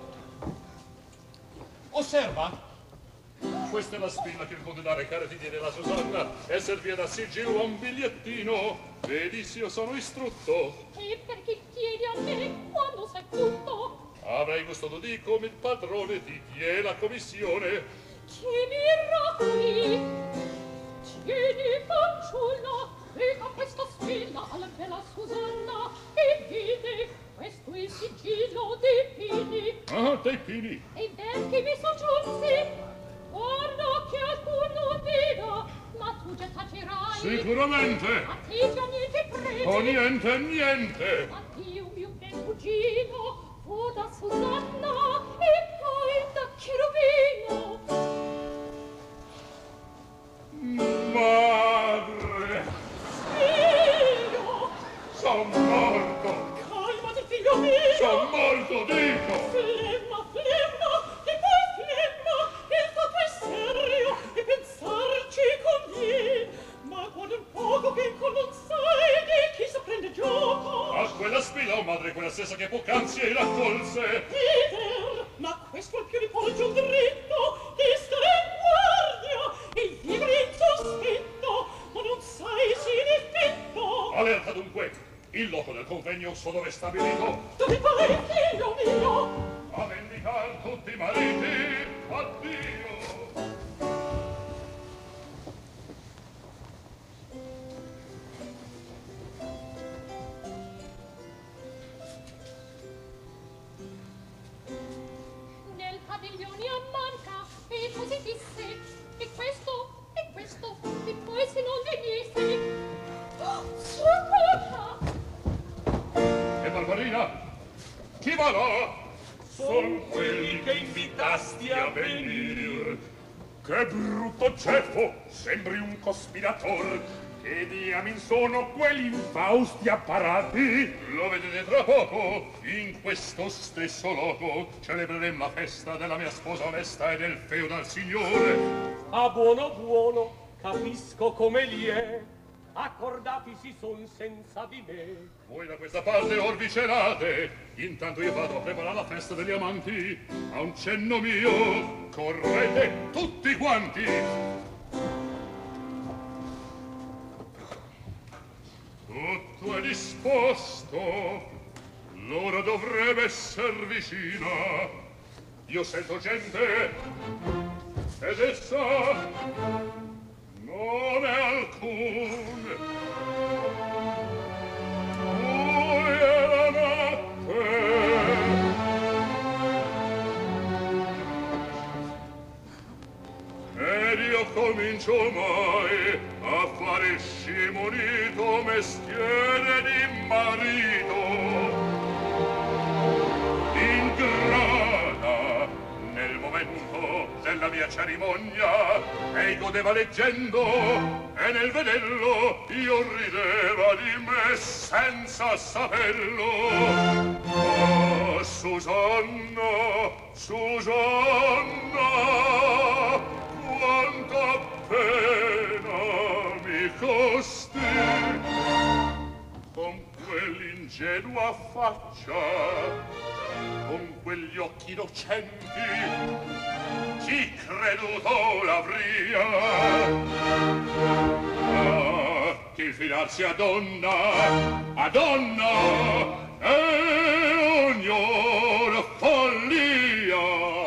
Osserva, Questa è la spilla che il conte da recare ti diede la Susanna e servia da sigillo a un bigliettino. Vedi se io sono istrutto. E perché chiedi a me quando sei tutto? Avrei gusto tu di come il padrone ti die la commissione. Che miracoli! Tieni, fanciulla, lega questa spilla alla bella Susanna e vedi, questo è il sigillo dei pini. Ah, dei pini. E ben che mi son giunti, guarda che alcuno veda, ma tu già tacerai. Sicuramente. A te già niente prego. Oh, niente, niente. Addio, mio ben cugino, fu da Susanna e poi da Cherubino. Madre. Son morto! Calmati, figlio mio! Son morto, dico! Flemma, flemma, e poi flemma! Il fatto è serio, e pensarci convien. Ma guarda un poco che in cor non sai di chi s'apprende gioco. A quella spilla, o madre, quella stessa che poc'anzi ei raccolse! Viver, ma questo al più di porge un dritto di stare in guardia e vivere in sospetto, ma non sai si difetto. Alerta dunque! Il loco del convegno so dove è stabilito! Dove vai, figlio mio? A vendicar tutti i mariti! Addio! Nel padiglione ammanca e così disse, e questo, e poi se non venisse. Oh, sua colpa! E Barbarina? Chi va là? Son quelli che invitasti a venir. Che brutto ceffo! Sembri un cospirator. Che diamin sono quelli infausti apparati? Lo vedete tra poco? In questo stesso loco celebreremo la festa della mia sposa onesta e del feudal signore. Ah, buono, buono, capisco come gli è. Accordati si son senza di me. Voi da questa parte or vi celate. Intanto io vado a preparare la festa degli amanti. A un cenno mio correte tutti quanti. Tutto è disposto. L'ora dovrebbe esser vicina. Io sento gente ed essa non è alcun. Poi è la notte. Ed io comincio ormai a fare scimunito mestiere di marito. In grada, nel momento della mia cerimonia, ei godeva leggendo, e nel vederlo io rideva di me senza saperlo. Oh, Susanna, Susanna, quanta pena mi costi con quell'ingenua faccia, con quegli occhi innocenti. Chi creduto l'avria? Ah, che fidarsi a donna è ognuno follia.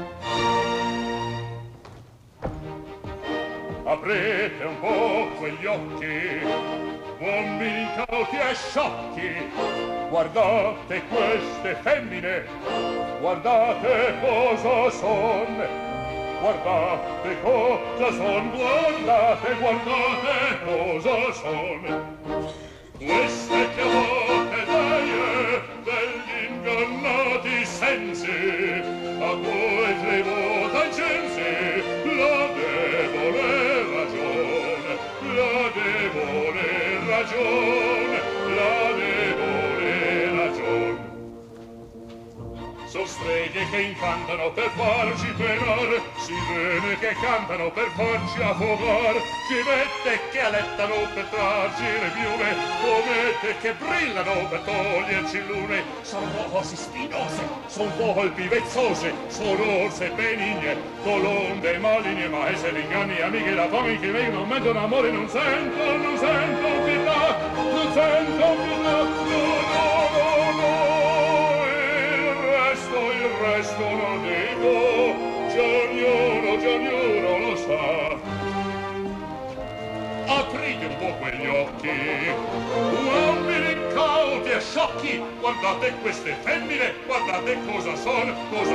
Aprite un po' quegli occhi, uomini incauti e sciocchi. Guardate queste femmine, guardate cosa son. Guardate cosa son, guardate, guardate cosa son. Queste che avete deie degli ingannati sensi, a cui tribota incensi la debole ragione, la debole ragione, la debole ragione. Son streghe che incantano per farci penar, sirene che cantano per farci affogar, civette che alettano per trarci le piume, comete che brillano per toglierci il lune. Son rosi spinose, son volpi vezzose, son orse benigne, colombe maligne, ma esse l'inganni amiche da fami che vengono in mezzo d'amore non sento pietà, non sento pietà, no. Il resto non dico, già ognuno lo sa. Aprite un po' quegli occhi, uomini incauti e sciocchi, guardate queste femmine, guardate cosa son.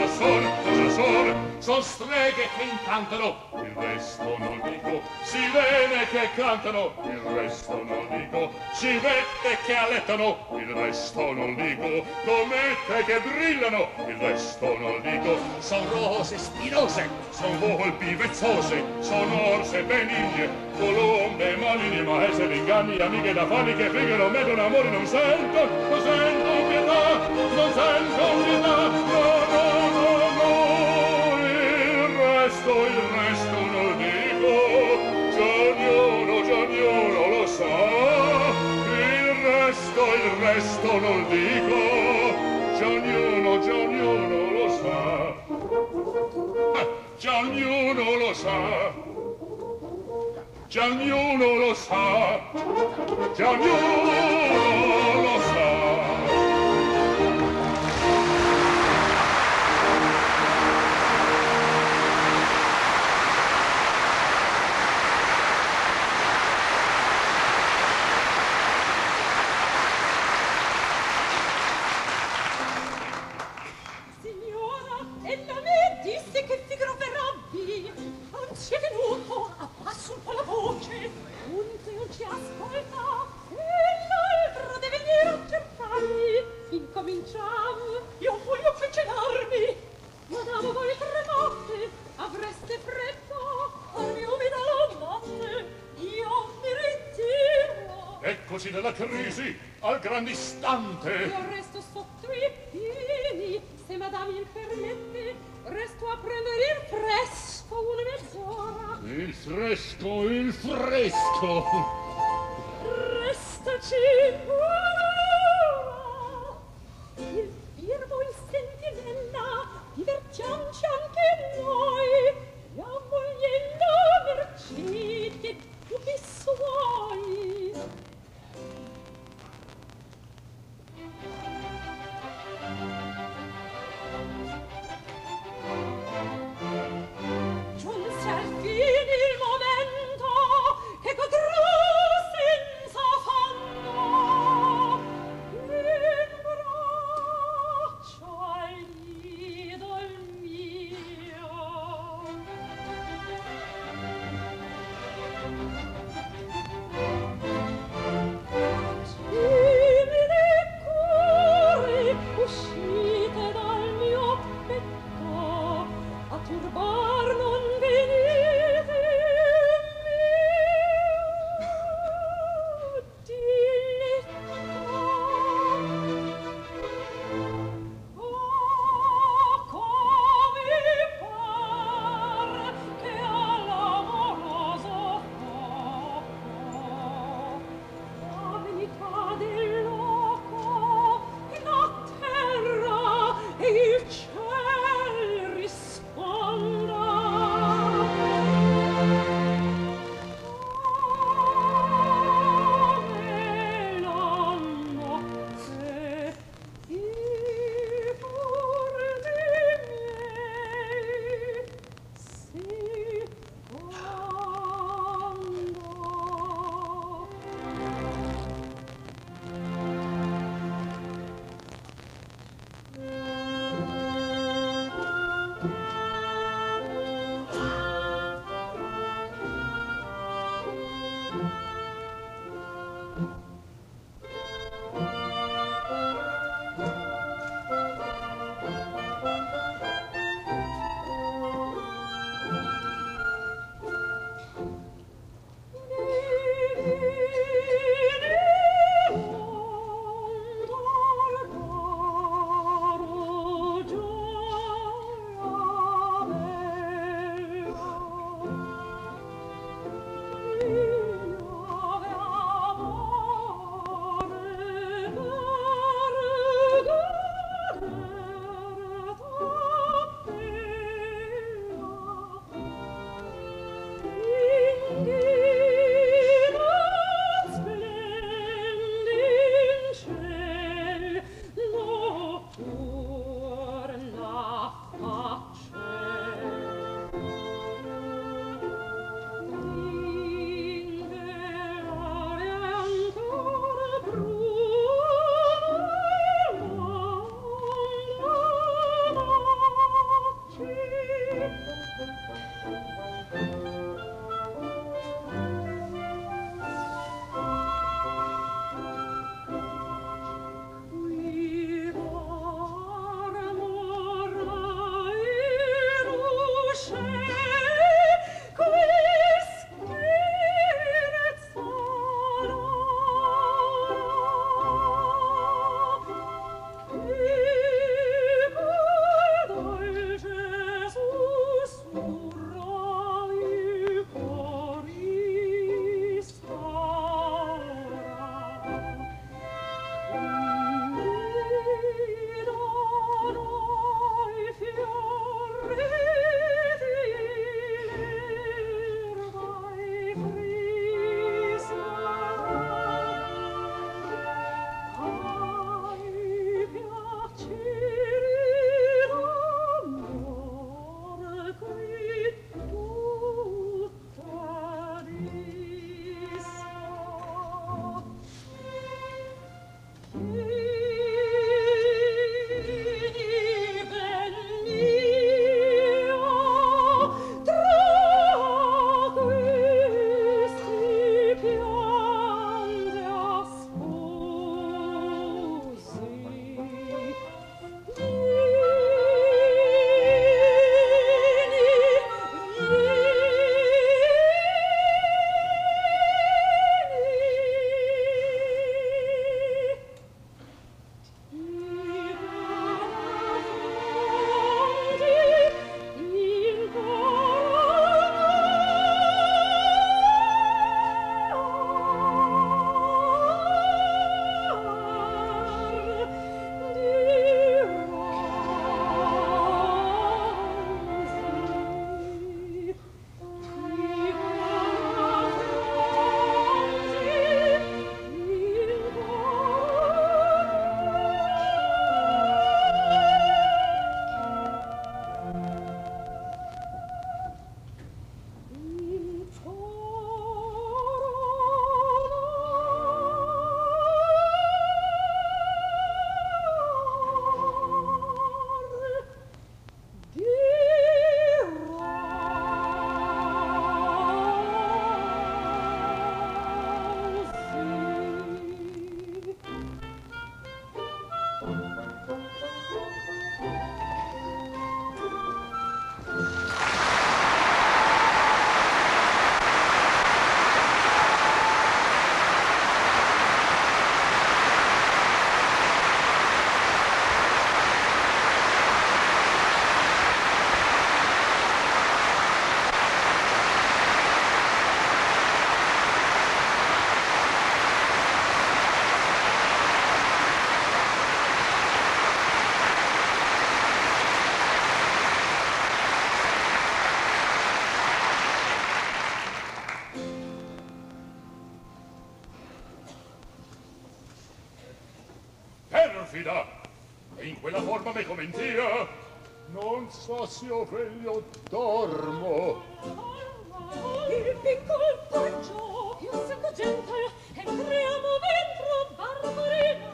Son streghe che incantano, il resto non dico, sirene che cantano, il resto non dico, civette che allettano, il resto non dico, comete che brillano, il resto non dico. Son rose spinose, son volpi vezzose, son orse benigne, colombe, maligni, maestre, d'inganni, amiche da fani che figano me d'un amore non sento pietà, non sento pietà, no, il resto non dico, già ognuno lo sa, il resto non dico, già ognuno lo sa, già ognuno lo sa, già ognuno lo sa, già ognuno lo sa. Signora, ella me disse che ti troverebbe. Non ci è venuto, abbassa un po' la voce. Punto non ci ascolta. E l'altro deve venire a cercarmi. Incominciamo, io voglio avvicinarmi. Madame, voi tremate, avreste freddo, farmi umida la notte. Io mi ritiro. Eccoci dalla crisi, al gran istante. Io resto sotto i piedi, se madame il permette, resto a prendere il fresco una mezz'ora. Il fresco. Restaci un'ora. Il firmo, il sentinella, divertiamoci anche noi. La mogliella mercete, tutti suoi. Giunse al fine il momento che godrò senza affanno. perfida, e in quella forma me commentia. Non so se io veglio o dormo. Il piccol porcio, io seguo gente, entriamo dentro, barbarina.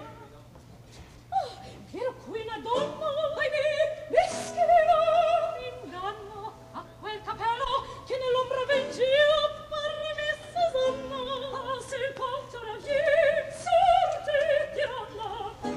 Ero qui una donna, ahimè, mi scriverò inganno a quel capello che nell'ombra vengia parla che Susanna. Se il ponte ora viene, sorte di Allah.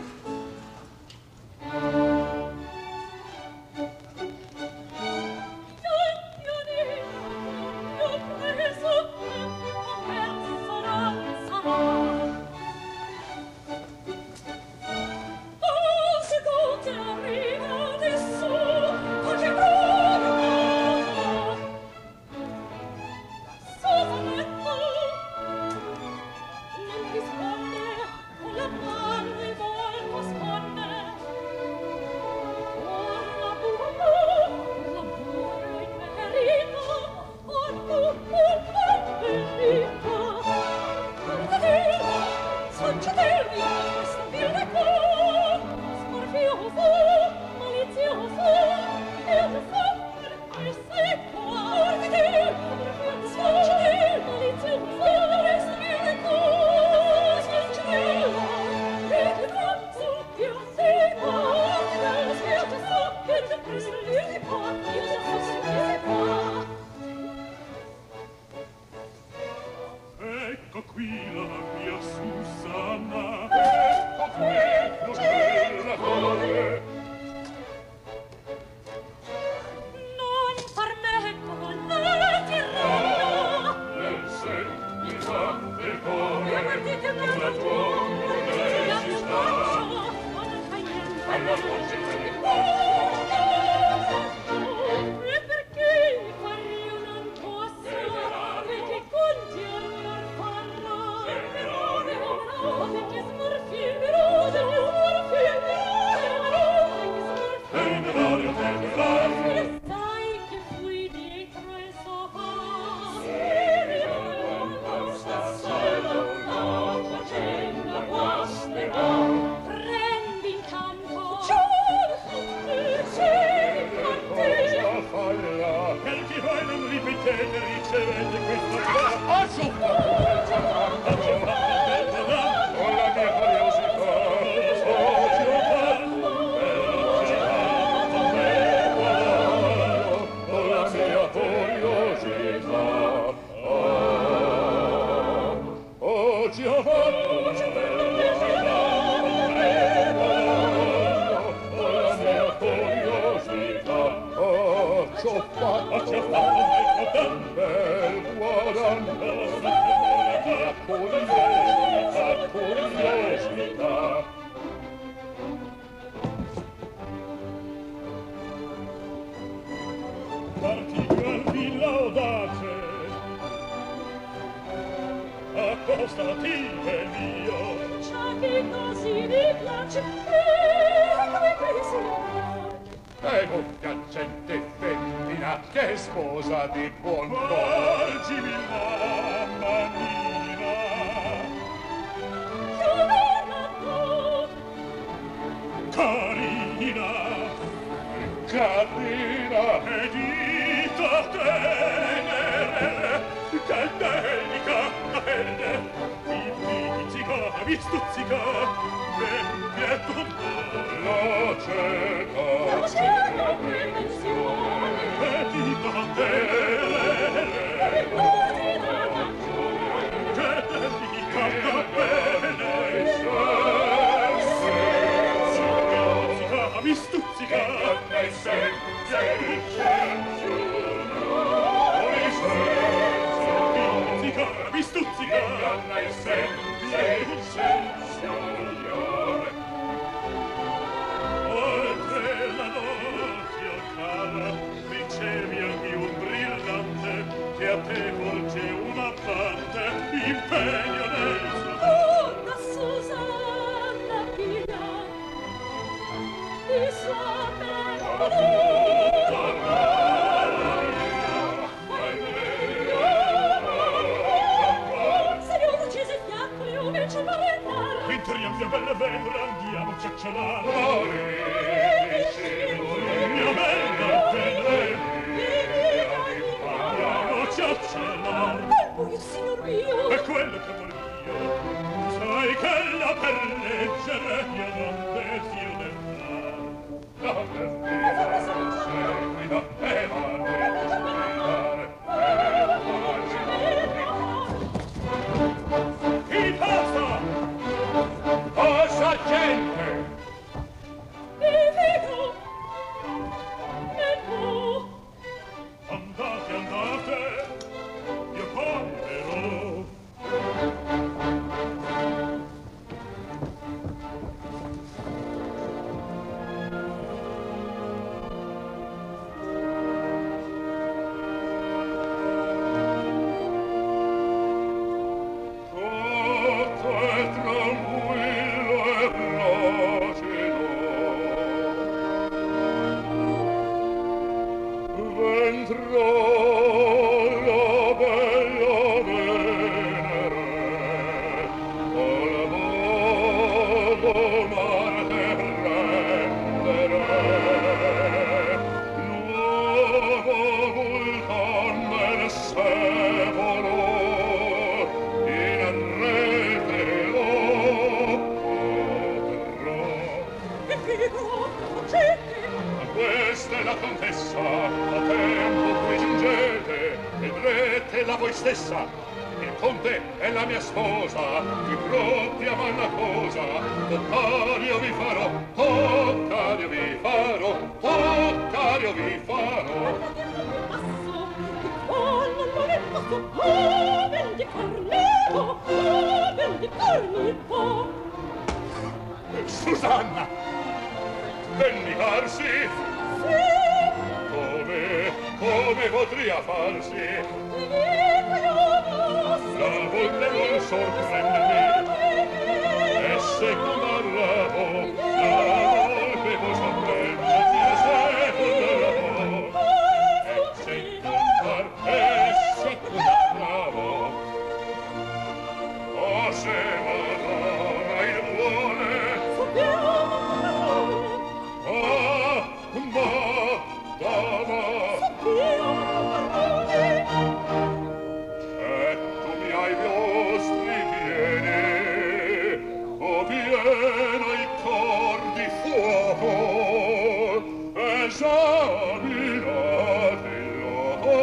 Ecco qui la mia Susanna, ecco qui lo scellatore. Non far me con la tirannà. Nel sen mi fa del cuore, Guardate me la tua non ci sta. Alla voce E perché far io non posso? Perché conti a me farlo? Perché smorfirò, sai che fui dietro il sofà. Prendi in canto. cosa farà? Quel che voi non ripetete, ricevete questa con la mia curiosità. Con la mia curiosità. Oh, Giovanni! C'ho fatto bel guadagno, curiosità. Particolari laudace, accostative mio. Ciò che così mi piace, come pensi? Ego piacente femmina che sposa di buon cuore. Volgimi la manina. Carina, carina e dita tenere, che delica la pelle, mi pizzica, mi stuzzica, mi è tutto la cerca pensione. e dita tenere, che delica la pelle, mi stuzzica e mi stuzzica oltre la notte, oh cara, ricevi anche un brillante che a te volge un appante impegno nel suo Una Susanna figlia di sua se io uccise il fiacco io invece vorrei andare Entriamo, mia bella Venera, andiamo a chiacchierare. Mia bella Venera, andiamo a chiacchierare. Voi, signor mio! È quello che vuol io. Sai che la per leggere mio non desio del far. La per seguita e chi passa? Cosa gente? Vedo! Ecco! Andate, andate, io parlerò. Tutto è tranquillo e placido. V'entrò la bella Venere, al modo Marte rendere. Nuovo vulcan nel secolo, in rete lo potrò. E Figaro, accenti! Questa è la contessa, a tempo qui giungete, vedrete la voi stessa. Il conte è la mia sposa, di propria mala cosa. Toccario vi farò, toccario vi farò, toccario vi farò. Passo, che quando non è passo, oh, vendicarmi, oh, vendicarmi, oh. Susanna! Vendicarsi? Sì, Come potria farsi? dico io, La volle non sorprendermi. E se condannavo, la volpe può sorprendermi, e se condannavo, e se condannavo, o se Madonna il vuole, sappiamo Madonna, e tu mi hai vostri piedi, o pieno il cor di fuoco, esaminatelo,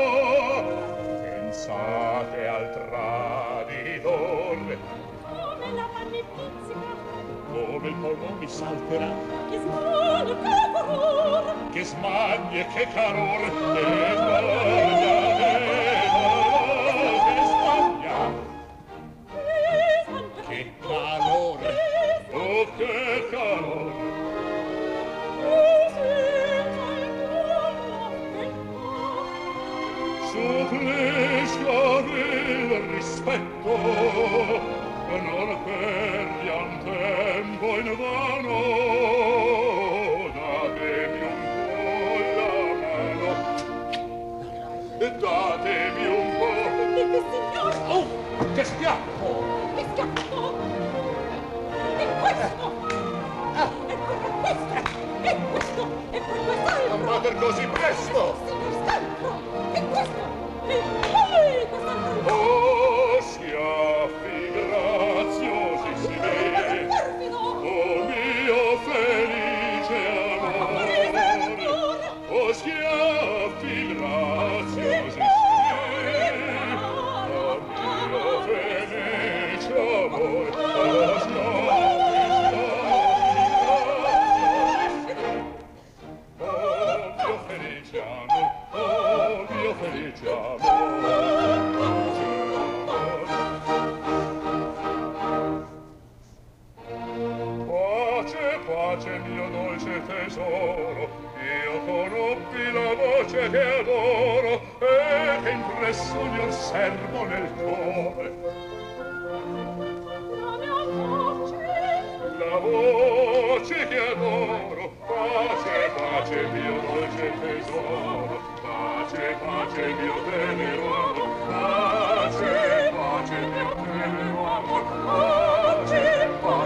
pensate al traditore, come la panni pizzica, come il polmone mi salterà, che smania, che furor, che smanie, che calor, che smania, che calor, oh che calor, supplisca il rispetto, non perdiam tempo in vano, datemi un po' la mano, datemi un po'. Oh, che schiaffo! che schiaffo! E questo! E questo! E quest'altro! Non vado così presto! Signor Scaltro! E questo! E poi quest'altro! Oh, schiaffi graziosissimi! Perfido! Oh mio felice amore! Oh schiaffi graziosissimi! Oh mio felice amore! Oh schiaffi graziosissimi! Oh mio felice amore! Oh mio felice amore! Pace, pace, mio dolce tesoro, io conobbi la voce che adoro e che impresso mi osservo nel cuore. La voce che adoro, pace, pace, mio dolce tesoro, pace, pace, mio tenero amor, pace, pace, mio tenero amor, pace, pace.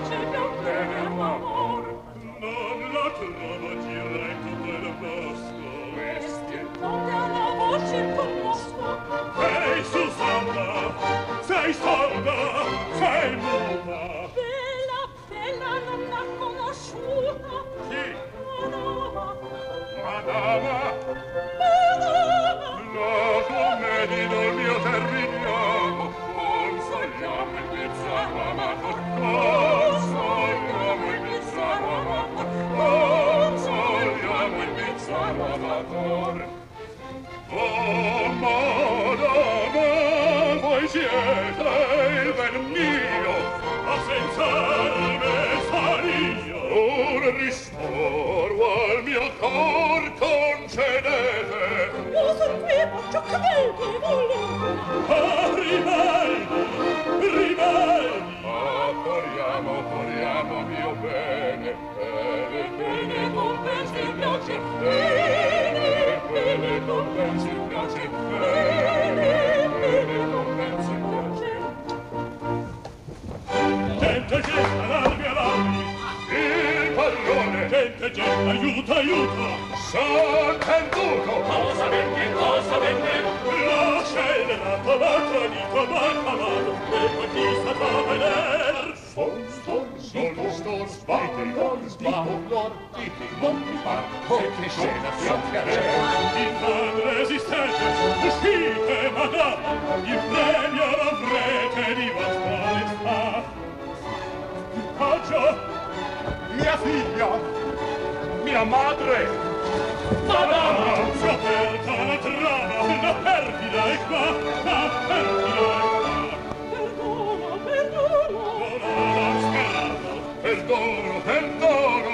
allarmi, allarmi. Il pallone! Gente, gente, aiuto, aiuto! Son perduto! Cosa venne? La scelerato, la tradito, ma calato, e poi chi sta a veder? Ston, sbatti, diti, non mi par, che scena soffiare. In resistente, uscite, madame, il premio l'avrete di vostra onestà. Paggio, Mia figlia! Mia madre! madame, si è aperta la trama, la perdita è qua, la perdita è qua. Perdono. Ora la sperata, Perdono, perdono!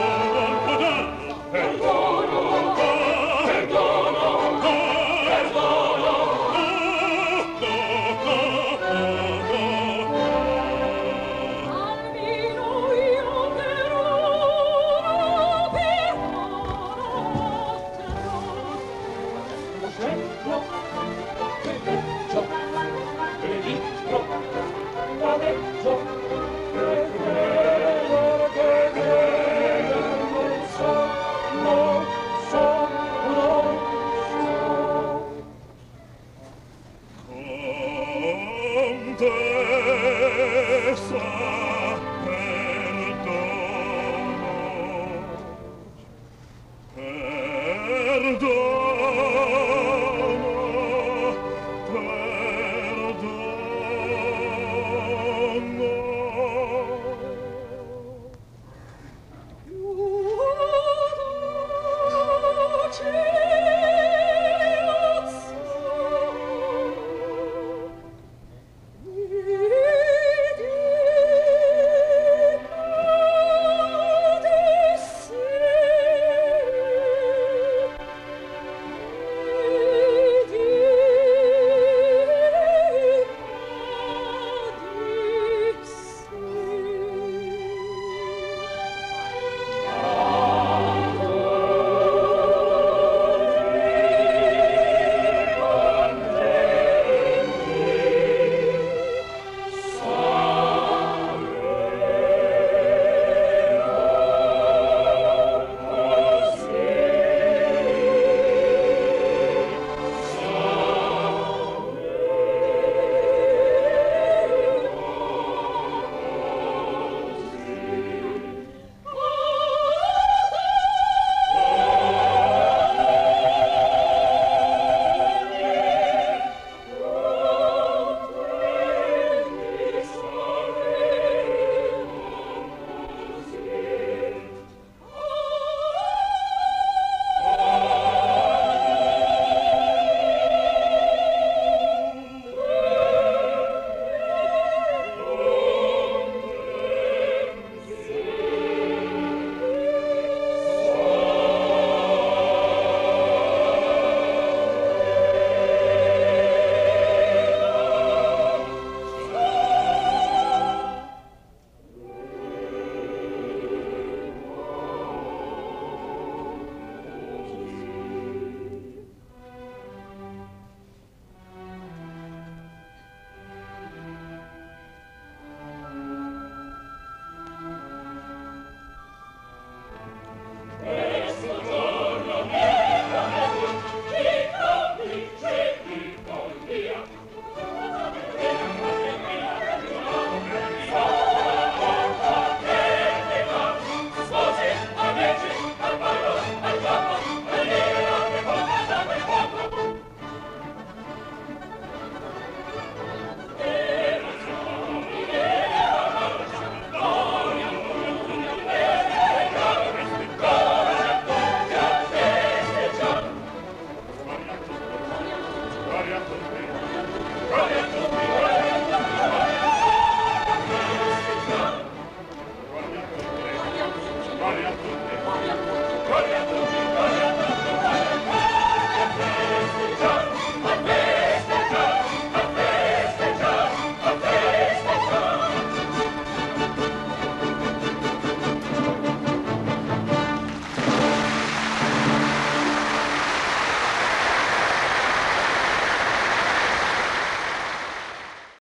Almeno io però Benedetto, benedetto,